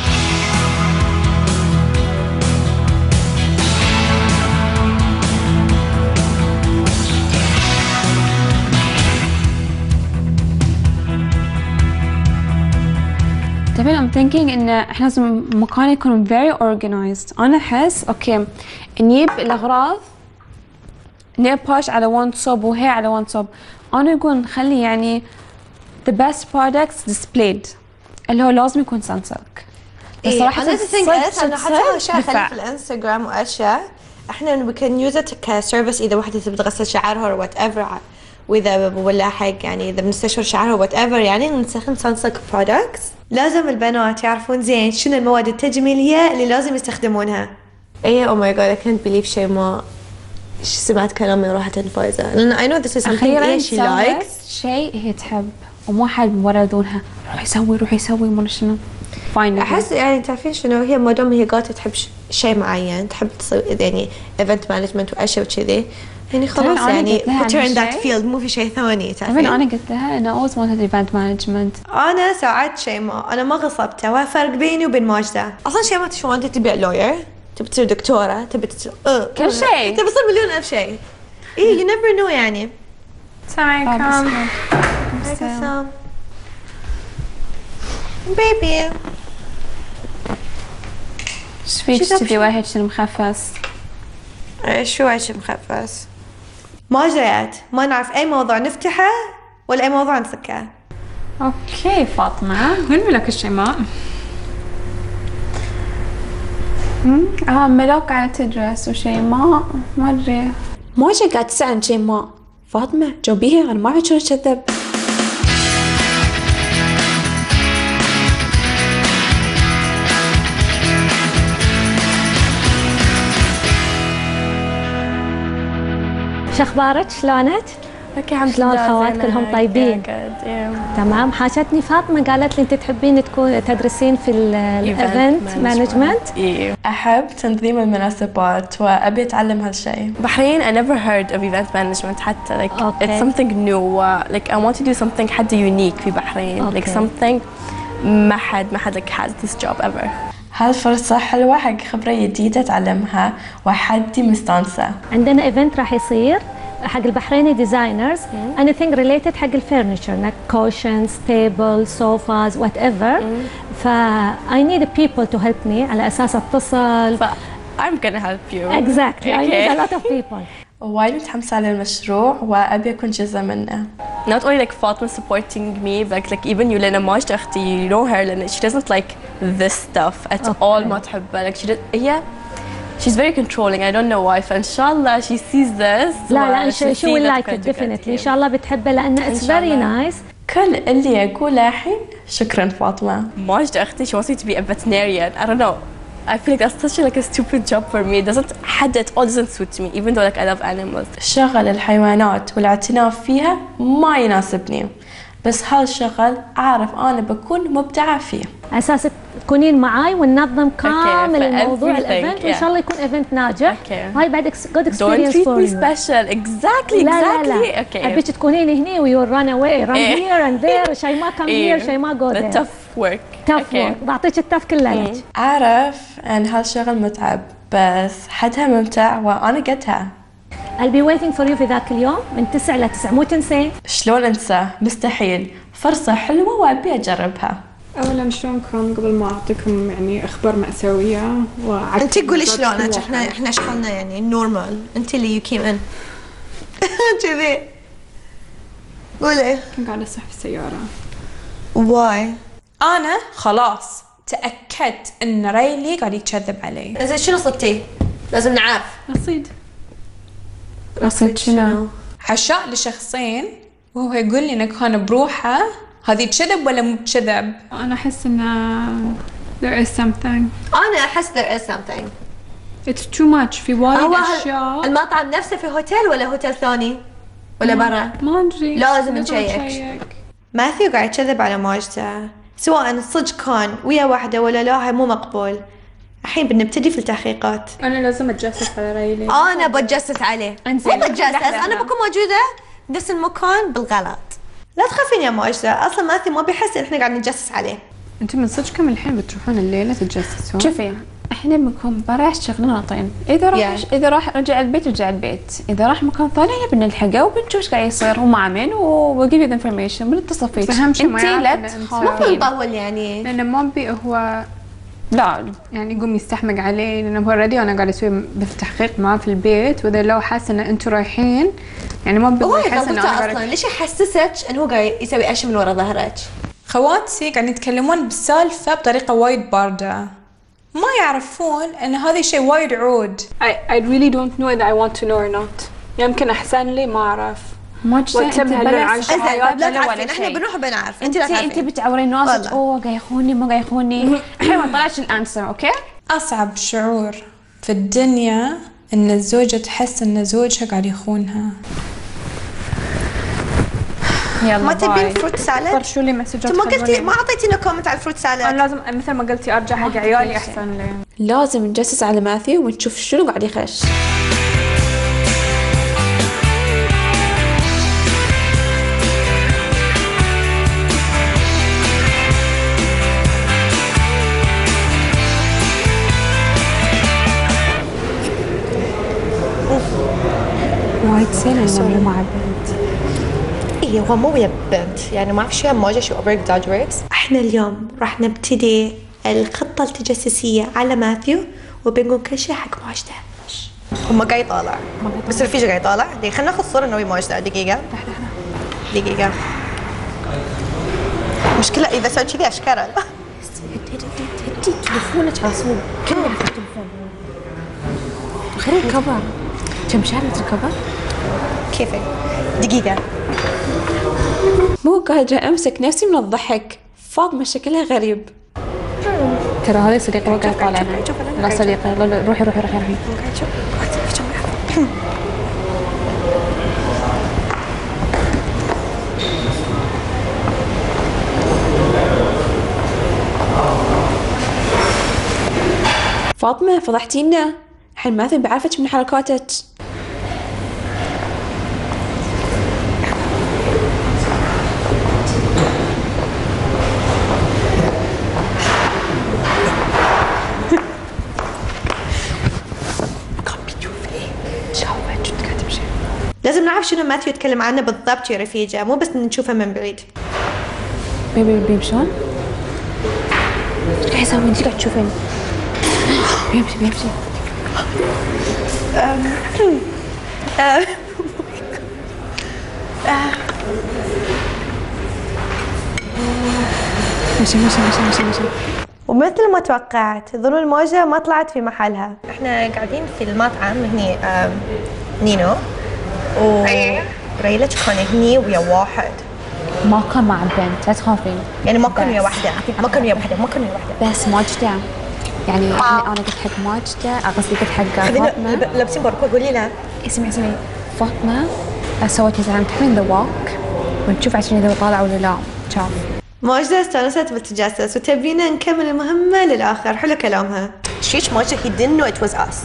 طبعا I'm thinking إن إحنا لازم مكان يكون very organized. أنا أحس أوكي نجيب الأغراض nail polish على one صوب وهي على one صوب. أنا أقول نخلي يعني the best products displayed اللي هو لازم يكون سانسلك. صراحة أنا حتى أشياء خلي في الإنستغرام وأشياء إحنا we can use it كسيرفيس إذا واحدة تبي تغسل شعرها or whatever، وإذا ولا حق يعني إذا بنستشعر شعرها whatever يعني نستخدم سانسلك products. لازم البنات يعرفون زين شنو المواد التجميلية اللي لازم يستخدمونها. إيه oh my god I can't believe شيماء سمعت كلامي وراحت فايزة لأن I know this is something she likes. شيء هي تحب ومو حد وردونها روح يسوي ما شنو. أحس يعني تعرفين شنو هي ما دام هي قاعدة تحب شيء معين تحب تسوي يعني event management وأشياء وكذي يعني خلاص يعني put her in that field مو في شيء ثاني تعرفين. أنا قلت لها أنا always wanted event management. أنا ساعدت شيماء أنا ما غصبتها وفرق بيني وبين ماجدة. أصلا شيماء شو أنت تبي lawyer تبي تصير دكتورة تبي كل شيء تبي تصير مليون ألف شيء. إيه you never know يعني. السلام عليكم. بيبي. شفيك تبي واحد شنو مخفص؟ شو واحد شنو مخفص؟ ما جريت ما نعرف أي موضوع نفتحه ولا أي موضوع نسكره. اوكي فاطمة وين لك الشيماء؟ ملاك قاعدة تدرس وشيماء ما أدري. ماجد قاعدة تسأل عن شيماء. فاطمة جاوبيها أنا ما أعرف شلون أكذب. شخبارك شلونك؟ اوكي الحمد شلون لله. الخوات كلهم طيبين؟ تمام. حاجتني فاطمه قالت لي انت تحبين تدرسين في الايفنت مانجمنت. احب تنظيم المناسبات وابي اتعلم هالشيء. بحرين I never heard of event management حتى like it's something new like I want to do something حتى unique في بحرين like something ما حد like has this job ever. هالفرصة حلوة حق خبرة جديدة أتعلمها وحدي مستانسة. عندنا ايفنت راح يصير حق البحريني ديزاينرز anything related حق الفرنتشر كوشنز تيبل سوفاز وات ايفر ف I need people to help me على اساس اتصل. I'm gonna help you. Exactly. I need a lot of people. وايد متحمسة للمشروع وأبي أكون جزء منه. Not only like Fatma supporting me but like even Yulena ماجدة أختي you know her Lena she doesn't like this stuff at all ما تحبه like she's very controlling I don't know why فإن شاء الله she sees this. لا she will like it definitely. إن شاء الله بتحبه لأن it's very nice. كل اللي أقوله الحين شكرا فاطمة. ماجدة أختي she wants me to be a veterinarian. I don't know. I feel like that's such like a stupid job for me. It doesn't suit me even though like I love animals. شغل الحيوانات والاعتناء فيها ما يناسبني بس هالشغل أعرف أنا بكون مبدعة فيه. أساس تكونين معاي وننظم كامل الموضوع الايفنت وإن شاء الله يكون ايفنت ناجح. هاي بعد good experience for you. Don't treat me special. Exactly. لا. أبيك تكونين هني و you run away run here and there شيء ما come here شيء ما go there. Tough work. tough work. بعطيك التف كله لك. أعرف أن هالشغل متعب بس حدها ممتع وأنا قدها. I'll be waiting for you في ذاك اليوم من 9 ل 9 مو تنسين. شلون أنسى؟ مستحيل. فرصة حلوة وأبي أجربها. اولا شلونكم قبل ما اعطيكم يعني اخبار مأساوية انت قولي شلونك احنا شغلنا يعني نورمال انت اللي يو كيم ان كذي قولي. كنت قاعدة أصح في السيارة. واي انا خلاص تأكدت ان ريلي قاعد يكذب علي. زين شنو صدتي؟ لازم نعرف. أصيد شنو؟ عشاء لشخصين وهو يقول لي انه كان بروحه. هذه كذب ولا مو كذب؟ أنا أحس إن there is something. أنا أحس there is something. It's too much. في وايد أشياء. المطعم نفسه في هوتيل ولا هوتيل ثاني؟ ولا برا؟ ما أدري. لازم نشيك. ماثيو قاعد يكذب على ماجدة سواء الصدق كان ويا واحدة ولا لا هاي مو مقبول. الحين بنبتدي في التحقيقات. أنا لازم أتجسس على ريلي. أنا بتجسس عليه. مو بتجسس أنا بكون موجودة بنفس المكان بالغلط. لا تخافين يا ماجدة أصلا ماثيو ما بيحس إن إحنا قاعد نتجسس عليه. أنتم من صدقكم الحين بتروحون الليلة تتجسسون؟ شوفي احنا بنكون برا شغلنا طين اذا راح رجع البيت اذا راح مكان ثاني بنلحقه وبنشوف ايش قاعد يصير هو مع مين وبجيب ذا انفورميشن بنتصل فيك. اهم شيء ما نطول يعني لانه ما بي هو لا يعني يقوم يستحمق عليه لانه هو اوريدي انا قاعد اسوي بالتحقيق معاه في البيت واذا لو حاسس ان انتم رايحين يعني ما بي يحس انه اصلا ليش يحسسك انه هو قاعد يسوي اشي من ورا ظهرك؟ خواتي قاعدين يتكلمون بالسالفة بطريقة وايد باردة ما يعرفون ان هذا شيء وايد عود. I really don't know either I want to know or not. يمكن احسن لي ما اعرف. ما احنا بنروح بنعرف. انت بتعورين راسك قاعد يخوني ما قاعد يخوني. الحين ما طلعش الانسر اوكي؟ اصعب شعور في الدنيا ان الزوجة تحس ان زوجها قاعد يخونها. ما تبين فروت سالاد؟ طرشوا لي مسجات. ما قلتي ما اعطيتينا كومنت على الفروت سالاد. انا لازم مثل ما قلتي ارجع حق عيالي احسن لي. لازم نجسس على ماثيو ونشوف شنو قاعد يخش. وايد زين انه مع بنت. ايه هو مو ويا بنت يعني ما في شيء موجه شو exaggerates. احنا اليوم راح نبتدي الخطه التجسسيه على ماثيو وبنقول كل شيء حق ماجدة. هم قاعد يطالع بس الرفيج قاعد يطالع. خلينا ناخذ صوره انه ماجدة. دقيقه مشكله اذا سويت كذي اشكره. تليفونك عصوب كلنا في التليفون. خلينا الكبر كم شهر الكبر كيفك؟ دقيقه مو قادرة امسك نفسي من الضحك. فاطمة شكلها غريب. ترى هذه صديقة ما قاعد طالع. لا صديقة روحي فاطمة فضحتينا، الحين ماثل بعرفك من حركاتك. لازم نعرف شنو ماثيو يتكلم عنه بالضبط يا رفيجة، مو بس نشوفه من بعيد. بيبي شلون؟ ايش يسوي انت قاعد تشوفين؟ بيمشي ماشي. ومثل ما توقعت ظنوا الموجة ما طلعت في محلها. احنا قاعدين في المطعم هني نينو وريلج كان هني ويا واحد، ما كان مع بنت، لا تخافين. يعني ما كان ويا واحدة، ما كان ويا واحدة. بس ماجدة، يعني انا قلت حق ماجدة، قصدي قلت حق فاطمة لابسين باركور. قولي لها اسمعي فاطمة سوت زعلان تحمين ذواك ونشوف عشان اذا طالع ولا لا. شاف ماجدة استانست بالتجسس وتبينا نكمل المهمة للآخر. حلو كلامها. شيش ماجدة he didn't know it was us.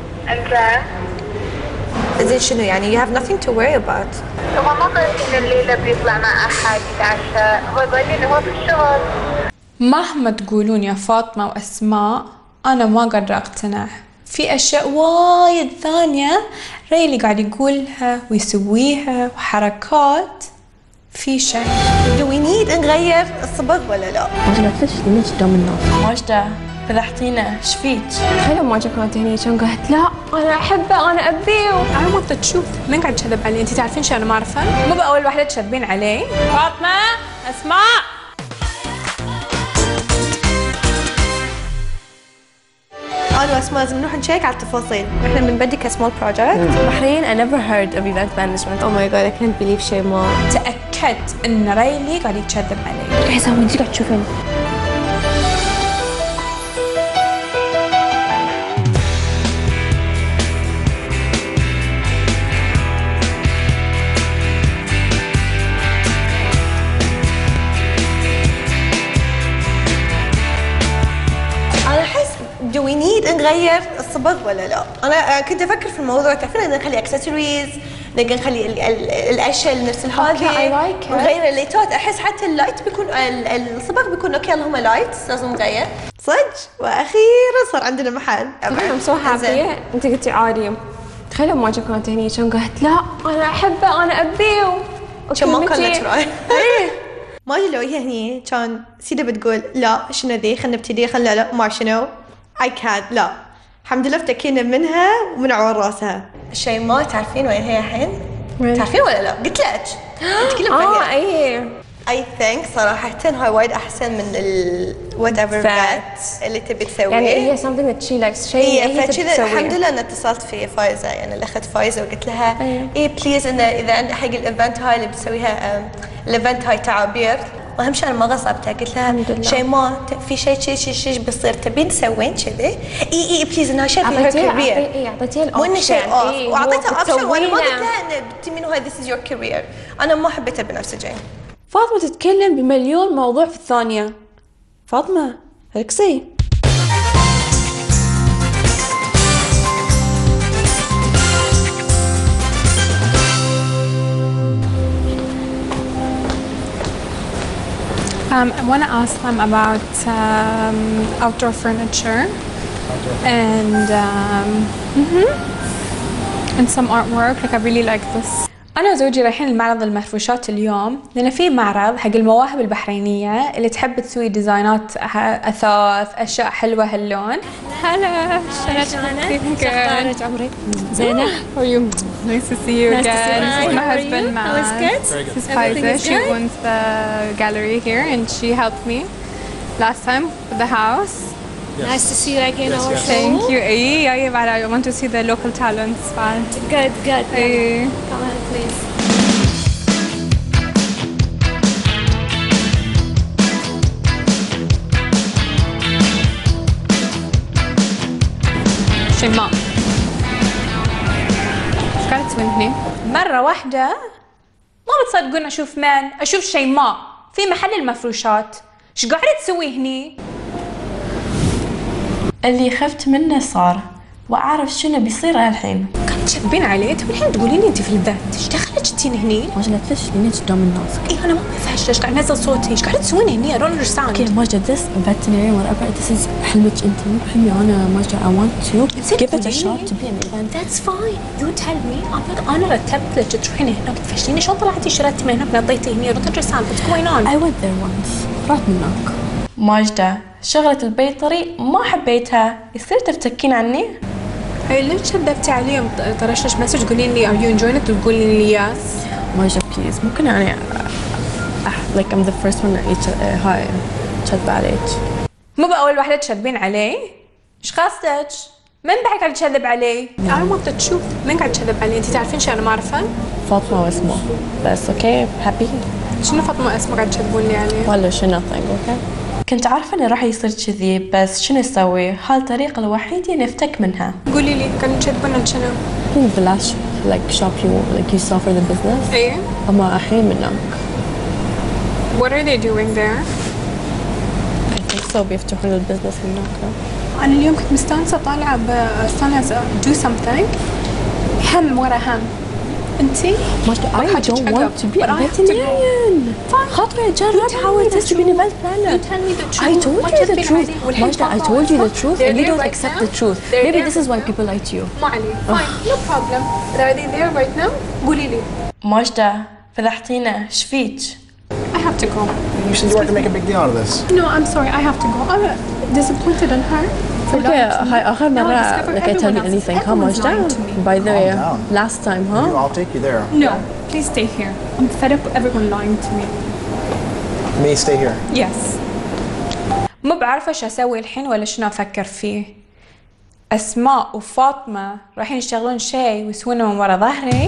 زين شنو يعني you have nothing to worry about. هو ما قلت إن الليلة بيطلع مع أحد يتعشى، هو بعدين هو في الشغل. مهما تقولون يا فاطمة وأسماء أنا ما قادرة أقتنع. في أشياء وايد ثانية ريلي قاعد يقولها ويسويها وحركات. في شيء do we need نغير الصبغ ولا لا؟ ماجدة ليش قدام الناس؟ ماجدة فضحتينا، ايش فيك؟ حلو ما كانت هني كان قالت لا انا احبه انا ابيه. أنا ما بدي تشوف مين قاعد تكذب علي. أنت تعرفين شيء أنا ما أعرفه؟ مو بأول واحدة تشذبين علي. فاطمة أسماء أنا وأسماء لازم نروح نشيك على التفاصيل. إحنا بنبدي كسمول بروجكت. بحرين I never heard of event management. Oh my god I can't believe شيء ما تأكدت إن ريلي قاعد يتكذب علي. ايش يسوي انت قاعد تشوفين؟ do we need نغير الصبغ ولا لا؟ أنا كنت أفكر في الموضوع. تعرفين نقدر نخلي اكسسوارز، نقدر نخلي الأشياء نفس هذه ونغير الليتات. أحس حتى اللايت بيكون الصبغ بيكون أوكي اللهم لايت لازم نغير صدق. وأخيرا صار عندنا محل. I'm so happy. أنت قلتي عادي. تخيلوا ما كانت هني كان قالت لا أنا أحبه أنا أبيه. كان ما كان تراي. ماجي لو هي هني كان سيدة بتقول لا شنو ذي خلنا نبتدي خلنا لا ما شنو I can't لا. الحمد لله افتكينا منها ومن عور راسها. الشيء ما تعرفين وين هي الحين؟ تعرفين ولا لا؟ قلت لك انت كلها فاهمة. اي I think صراحة هاي وايد أحسن من ال whatever that اللي تبي تسويه. يعني هي something that she likes شيء هي تبي تسويه. الحمد لله أنا اتصلت في فايزة يعني الأخت فايزة وقلت لها إيه بليز إنه إذا عندك حق الإيفنت هاي اللي بتسويها الإيفنت هاي تعابير. واهم شيء انا ما غصبتها قلت لها شيء ما في شيء بيصير تبين تسوين كذي. اي بليز انها شيء في هير كارير. اعطيتيها مو انه شيء اوف واعطيتها اوبشن وانا ما قلت تسوينا. لها ان تمين هاي ذيس از يور كارير. انا ما حبيتها بنفسجين. فاطمة تتكلم بمليون موضوع في الثانية. فاطمة ركزي. I want to ask them about outdoor furniture and some artwork. Like I really like this. أنا وزوجي رايحين المعرض المفروشات اليوم لأن في معرض حق المواهب البحرينية اللي تحب تسوي ديزاينات أثاث أشياء حلوة هاللون. هلا شخبارك عمري؟ زينة. How are you? Nice to see you again. This is my husband Matt. This is Faiza. She owns the gallery here and she helped me last time with the house. Nice to see you again. Our show. Thank you. I want to see the local talents. Good. Come on, please. شيماء ايش قاعدة تسوين هنا؟ مرة واحدة ما بتصدقون أشوف مان أشوف شيماء في محل المفروشات. إيش قاعدة تسوي هني؟ اللي خفت منه صار وأعرف شنو بيصير الحين. كنت تشبين عليه والحين تقولين لي انت في البيت، ايش دخلك تجين هني؟ ماجدة ليش ليش قدام الناس؟ اي انا ما فهمت ليش قاعد انزل صوتي، ايش قاعده تسوين هني؟ I don't understand. اوكي ماجدة this veterinary whatever this is حلمك انت مو حلمي انا. ماجدة I want to give it a shot to be an event. That's fine. You tell me. انا رتبت لك تروحين هناك تفشليني، شلون طلعتي شردتي من هناك نطيتي هني؟ I don't understand what's going on. I went there once. رحت من هناك. ماجدة شغلة البيطري ما حبيتها، يصير تفتكين عني؟ هاي ليش كذبتي علي؟ طرشتش مسج تقولين لي are you enjoying it وتقولين لي yes. ماجدة بليز ممكن يعني like I'm the first one هاي تشذب عليك. مو بأول واحدة تشذبين علي؟ ايش قصدك؟ من بعد قاعد تشذب علي؟ أنا ما بدي تشوف من قاعد تشذب علي، أنت تعرفين شيء أنا ما أعرفه؟ فاطمة واسمه بس اوكي happy. شنو فاطمة اسمه قاعد تشذبون لي عليه؟ ولا شنو nothing اوكي. كنت عارفة إنه راح يصير كذي بس شنو أسوي؟ هالطريقة الوحيدة اللي أفتك منها. قولي لي كانوا تشذبون عن شنو؟ The last like shop you saw for the business. إيه. أما الحين من هناك. What are they doing there? I think so بيفتحون البزنس من هناك. أنا اليوم كنت مستانسة طالعة بستانسة do something. هم ورا هم. أنتي؟ I don't want to be a veterinarian. خاطري أجرب حاول تسوي بني بنت planner. I told you the truth. Majda, I told you the truth and you don't accept the truth. Maybe this is why people like you. ما علي. Fine, no problem. But are they there right now? قولي لي. ماجدة فضحتينا، إيش فيك؟ I have to go. You should work to make a big deal out of this. No, I'm sorry. I have to go. I'm disappointed in her. Okay, هاي آخر مرة like I tell you anything, huh Majda? By the way, last time, huh? I'll take you there. No, please stay here. I'm fed up with everyone lying to me. Me stay here. Yes. ما بعرف ايش اسوي الحين ولا شنو افكر فيه. اسماء وفاطمة رايحين يشتغلون شيء ويسوونه من ورا ظهري.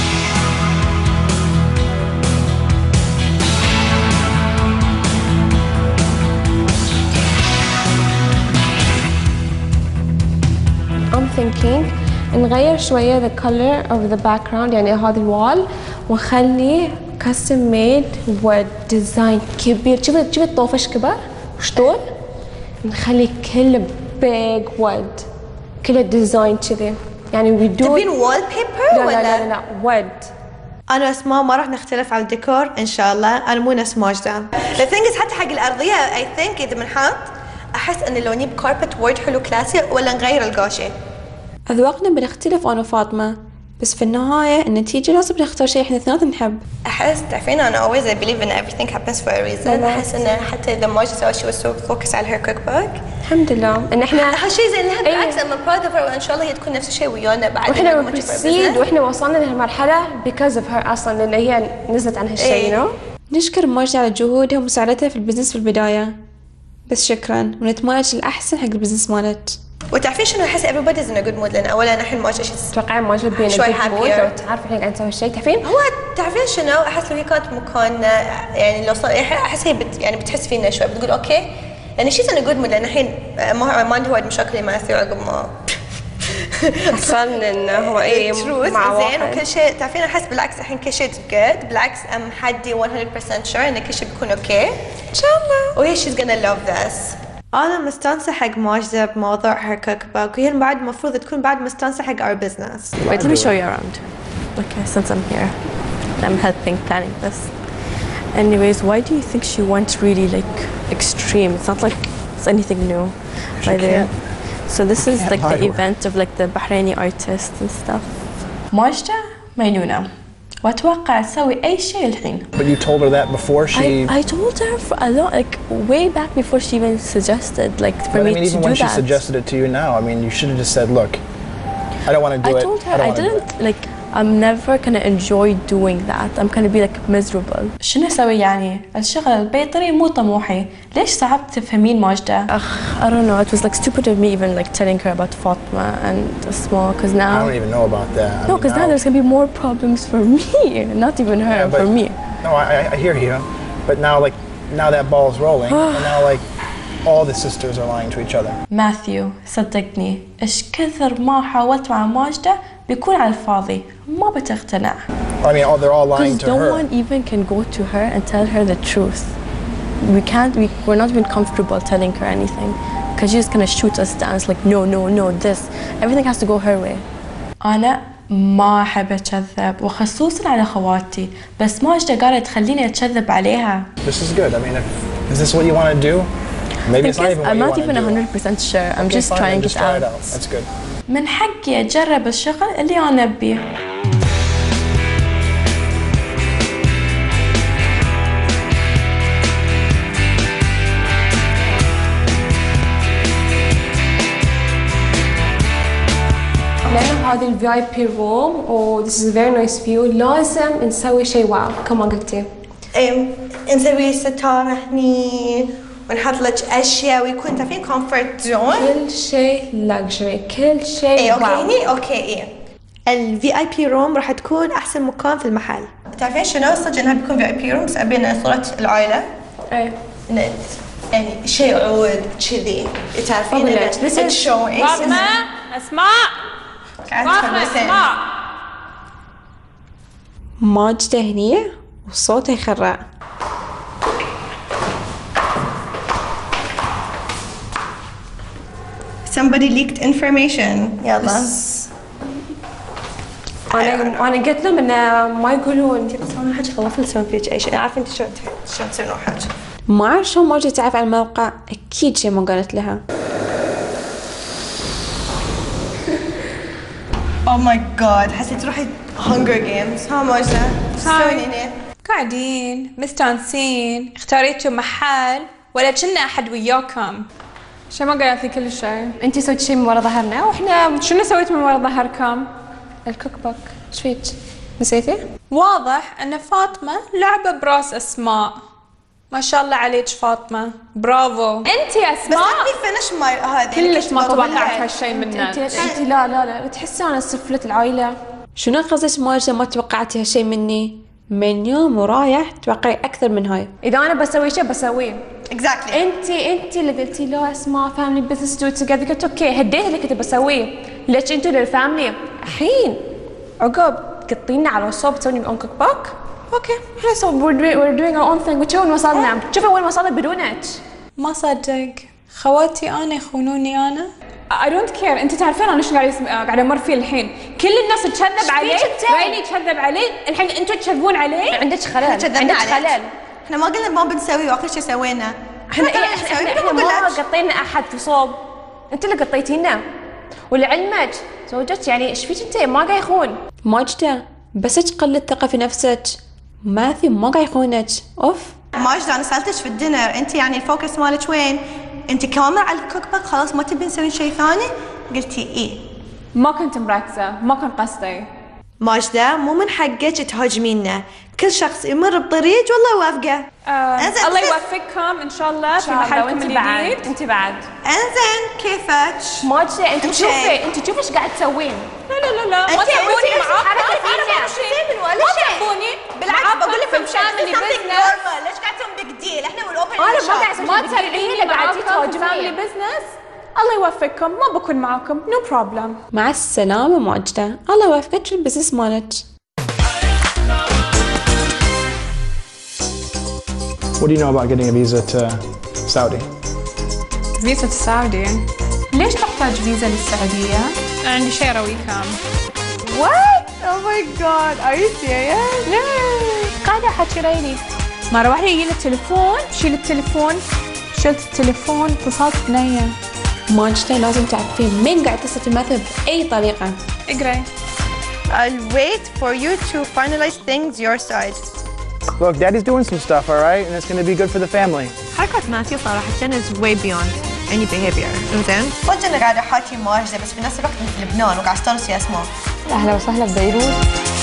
I'm thinking نغير شوية the color of the background يعني هذا الوال ونخلي custom made وديزاين كبير. شوفي الطوفة ايش كبر شطول. نخلي كله big wood كله ديزاين كذي يعني we do. تبين wall paper لا ولا؟ لا لا لا wood. أنا أسماء ما راح نختلف على الديكور إن شاء الله. أنا مو نفس ماجدة. The thing is حتى حق الأرضية I think إذا بنحط أحس إن لو نجيب كاربت وايد حلو كلاسي ولا نغير القاشة. أذواقنا بنختلف أنا وفاطمة بس في النهاية النتيجة لازم نختار شيء إحنا اثنين نحب. أحس تعرفين أنا always I believe in everything happens for a reason. أحس إن حتى إذا ماجدة سوت she was so focused على her cookbook. الحمد لله إن إحنا هالشيء زين لها بالعكس I'm proud of her وإن شاء الله هي تكون نفس الشيء ويانا بعد. وإحنا بنسيد وإحنا وصلنا لهالمرحلة because of her أصلاً لأن هي نزلت عن هالشيء you know. نشكر ماجدة على جهودها ومساعدتها في البزنس في البداية بس شكراً ونتمنى الأحسن حق البزنس مالت. وتعرفين شنو أحس everybody's in a good mood لأن أولاً الحين ماجدة تتوقعين ماجدة بين شوي good mood happier. لو تعرف إحنا قاعد نسوي شيء تعرفين؟ هو تعرفين شنو أحس لو هي كانت مكان يعني لو صار أحس هي يعني بتحس فينا شوي بتقول أوكي يعني she's in a good mood لأن الحين ما عندي وايد مشاكل مع ثيو عقب ما أصلاً إنه هو إيه مع زين وكل شيء تعرفين أحس بالعكس الحين كل شيء good بالعكس حدي 100% sure إن كل شيء بيكون أوكي إن شاء الله وهي she's gonna love this. أنا مستانسة حق ماجدة بموضوع her cookbook وهي بعد المفروض تكون بعد مستانسة حق our business. Wait, let me show you around. Okay, since I'm here, I'm helping planning this. Anyways, why do you think she went really like extreme? It's not like it's anything new. By the way. So this is like the event of like the Bahraini artists and stuff. ماجدة مجنونة وأتوقع تسوي أي شيء الحين. But you told her that before she. I told her for a lot, like way back before she even suggested, like for me to do that. I mean, even when she suggested it to you now, I mean, you should have just said, "Look, I don't want to do it." I told her I didn't like. I'm never gonna enjoy doing that. I'm gonna be like miserable. شنو أسوي يعني؟ الشغل البيطري مو طموحي. ليش صعب تفهمين ماجدة؟ I don't know. It was like stupid of me even like telling her about Fatma and Asma because now. I don't even know about that. No, because now there's gonna be more problems for me, not even her, yeah, for me. No, I hear you, but now that ball's rolling, and now like all the sisters are lying to each other. ماثيو صدقني إيش كثر ما حاولت مع ماجدة بيكون على الفاضي ما بتقتنع. I mean, they're all lying to her. Because no one even can go to her and tell her the truth. We're not even comfortable telling her anything because she just kind of shoots us down. It's like no, this. Everything has to go her way. أنا ما أحب أتكذب وخصوصا على خواتي، بس ماجدة قالت خليني أتكذب عليها. This is good. I mean, is this what you want to do? Maybe it's not even what I'm you not want to even do. 100% sure. I'm just trying it out. That's good. من حقي أجرب الشغل اللي أنا أبيه. لأن هذه ال VIP room و this is a very nice view لازم نسوي شيء واو كما قلتي. نسوي ستارة هني ونحط لك أشياء ويكون تعرفين comfort zone. كل شيء luxury كل شيء أوكي واو. هني أوكي ال VIP room راح تكون أحسن مكان في المحل. تعرفين شنو صدق إنها بيكون VIP room بس أبينا صورة العائلة. يعني شيء عود كذي تعرفين this is showing. أسماء ماجدة هني وصوته يخرع. Somebody leaked information. يلا. أنا قلت لهم إنه ما يقولون. تسوون حاجة خلصنا نسوي فيك أي شيء. عارفة أنت شلون تسوون حاجة. ما أعرف شلون ماجدة تعرف عن الموقع، أكيد شيء ما قالت لها. Oh my god حسيت روحي Hunger Games. ها ماجدة تسوين هنا؟ قاعدين مستانسين، اختاريتوا محل ولا كنا أحد وياكم؟ شي ما قالت لي كل شيء. أنت سويتي شيء من ورا ظهرنا وإحنا شنو سويت من ورا ظهركم؟ الكوك بوك. إيش فيك؟ نسيتي؟ واضح أن فاطمة لعبة براس أسماء. ما شاء الله عليك فاطمة، برافو. أنت يا أسماء بس let me finish هذه. كلش ما توقعت هالشيء منك. أنت لا تحسي أنا سفلة العائلة. شنو قصدك ماجدة ما توقعتي هالشيء مني؟ من يوم ورايح توقعي أكثر من هاي. إذا أنا بسوي شيء بسويه. Exactly. أنت اللي قلتي لا أسماء فاميلي بزنس دو توجذر، قلت أوكي هديت اللي كنت بسويه. ليش أنتوا للفاميلي؟ الحين عقب قطينا على الصوب تسوي own cook book. اوكي احنا سوي we're doing our own thing. وشوفي وين وصلنا، شوفي وين وصلنا بدونك. ما صدق خواتي أنا يخونوني أنا. I don't care. أنت تعرفين أنا شو قاعد أمر فيه الحين. كل الناس تكذب عليه، رايني تكذب عليه، الحين أنتوا تكذبون عليه. عندك خلل. عندك خلل. احنا ما قلنا ما بنسوي واخر شيء سوينا. احنا ما قطينا أحد في صوب. أنت اللي قطيتينا. ولعلمك زوجك يعني ايش فيك انت ما قاعد يخون. ماجدة بس تقل ثقة في نفسك. ماثيو ما قاعد يخونك. اوف ماجدة انا سألتك في الدينر انت يعني الفوكس مالك وين؟ انت كامل على الكوك بوك خلاص ما تبين نسوي شيء ثاني؟ قلتي ايه. ما كنت مركزة، ما كان قصدي. ماجدة مو من حقك تهاجمينا، كل شخص يمر بطريق والله يوافقه. الله يوفقكم ان شاء الله في محلكم الجديد. انت بعد. انزين كيفك؟ ماجدة انت شوفي ايش قاعد تسوين. لا ما تبوني معاكم. ما تبوني بالعكس بقول لك فاميلي بزنس. ليش قاعد تسوون بيج ديل؟ احنا والاوبن انا ما قاعد اسوي ما تبيني قاعد تهاجموني بزنس. الله يوفقكم ما بكون معاكم نو بروبلم. مع السلامة ماجدة، الله يوفقك في البزنس مالك. What do you know about getting a visa to Saudi? فيزا السعودية؟ ليش تحتاج فيزا للسعودية؟ عندي شيء أرويكم. What? Oh my god, are you serious? قاعدة أحكي ريلي. مرة واحدة يجي لي التليفون، شيل التليفون، شلت التليفون، اتصلت بنية. ماجدة لازم تعرفين مين قاعد يتصل بماثيو بأي طريقة. اقرأي. I'll wait for you to finalize things your side. Look, Daddy's doing some stuff, all right, and it's going to be good for the family. حركة ماثيو صراحة is way beyond any behavior. إنزين؟ صدق أنا قاعدة أحاكي ماجدة بس في نفس الوقت في لبنان وقاعد أستانس يا أسماء. أهلا وسهلا ببيروت.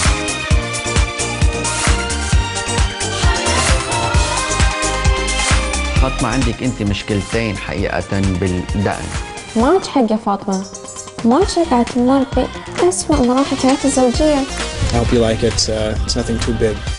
فاطمة عندك أنت مشكلتين حقيقة بالدقن. ما لك حق يا فاطمة، ما قاعد تمر بأسوأ مراحل حياتي الزوجية. I hope you like it. It's nothing too big.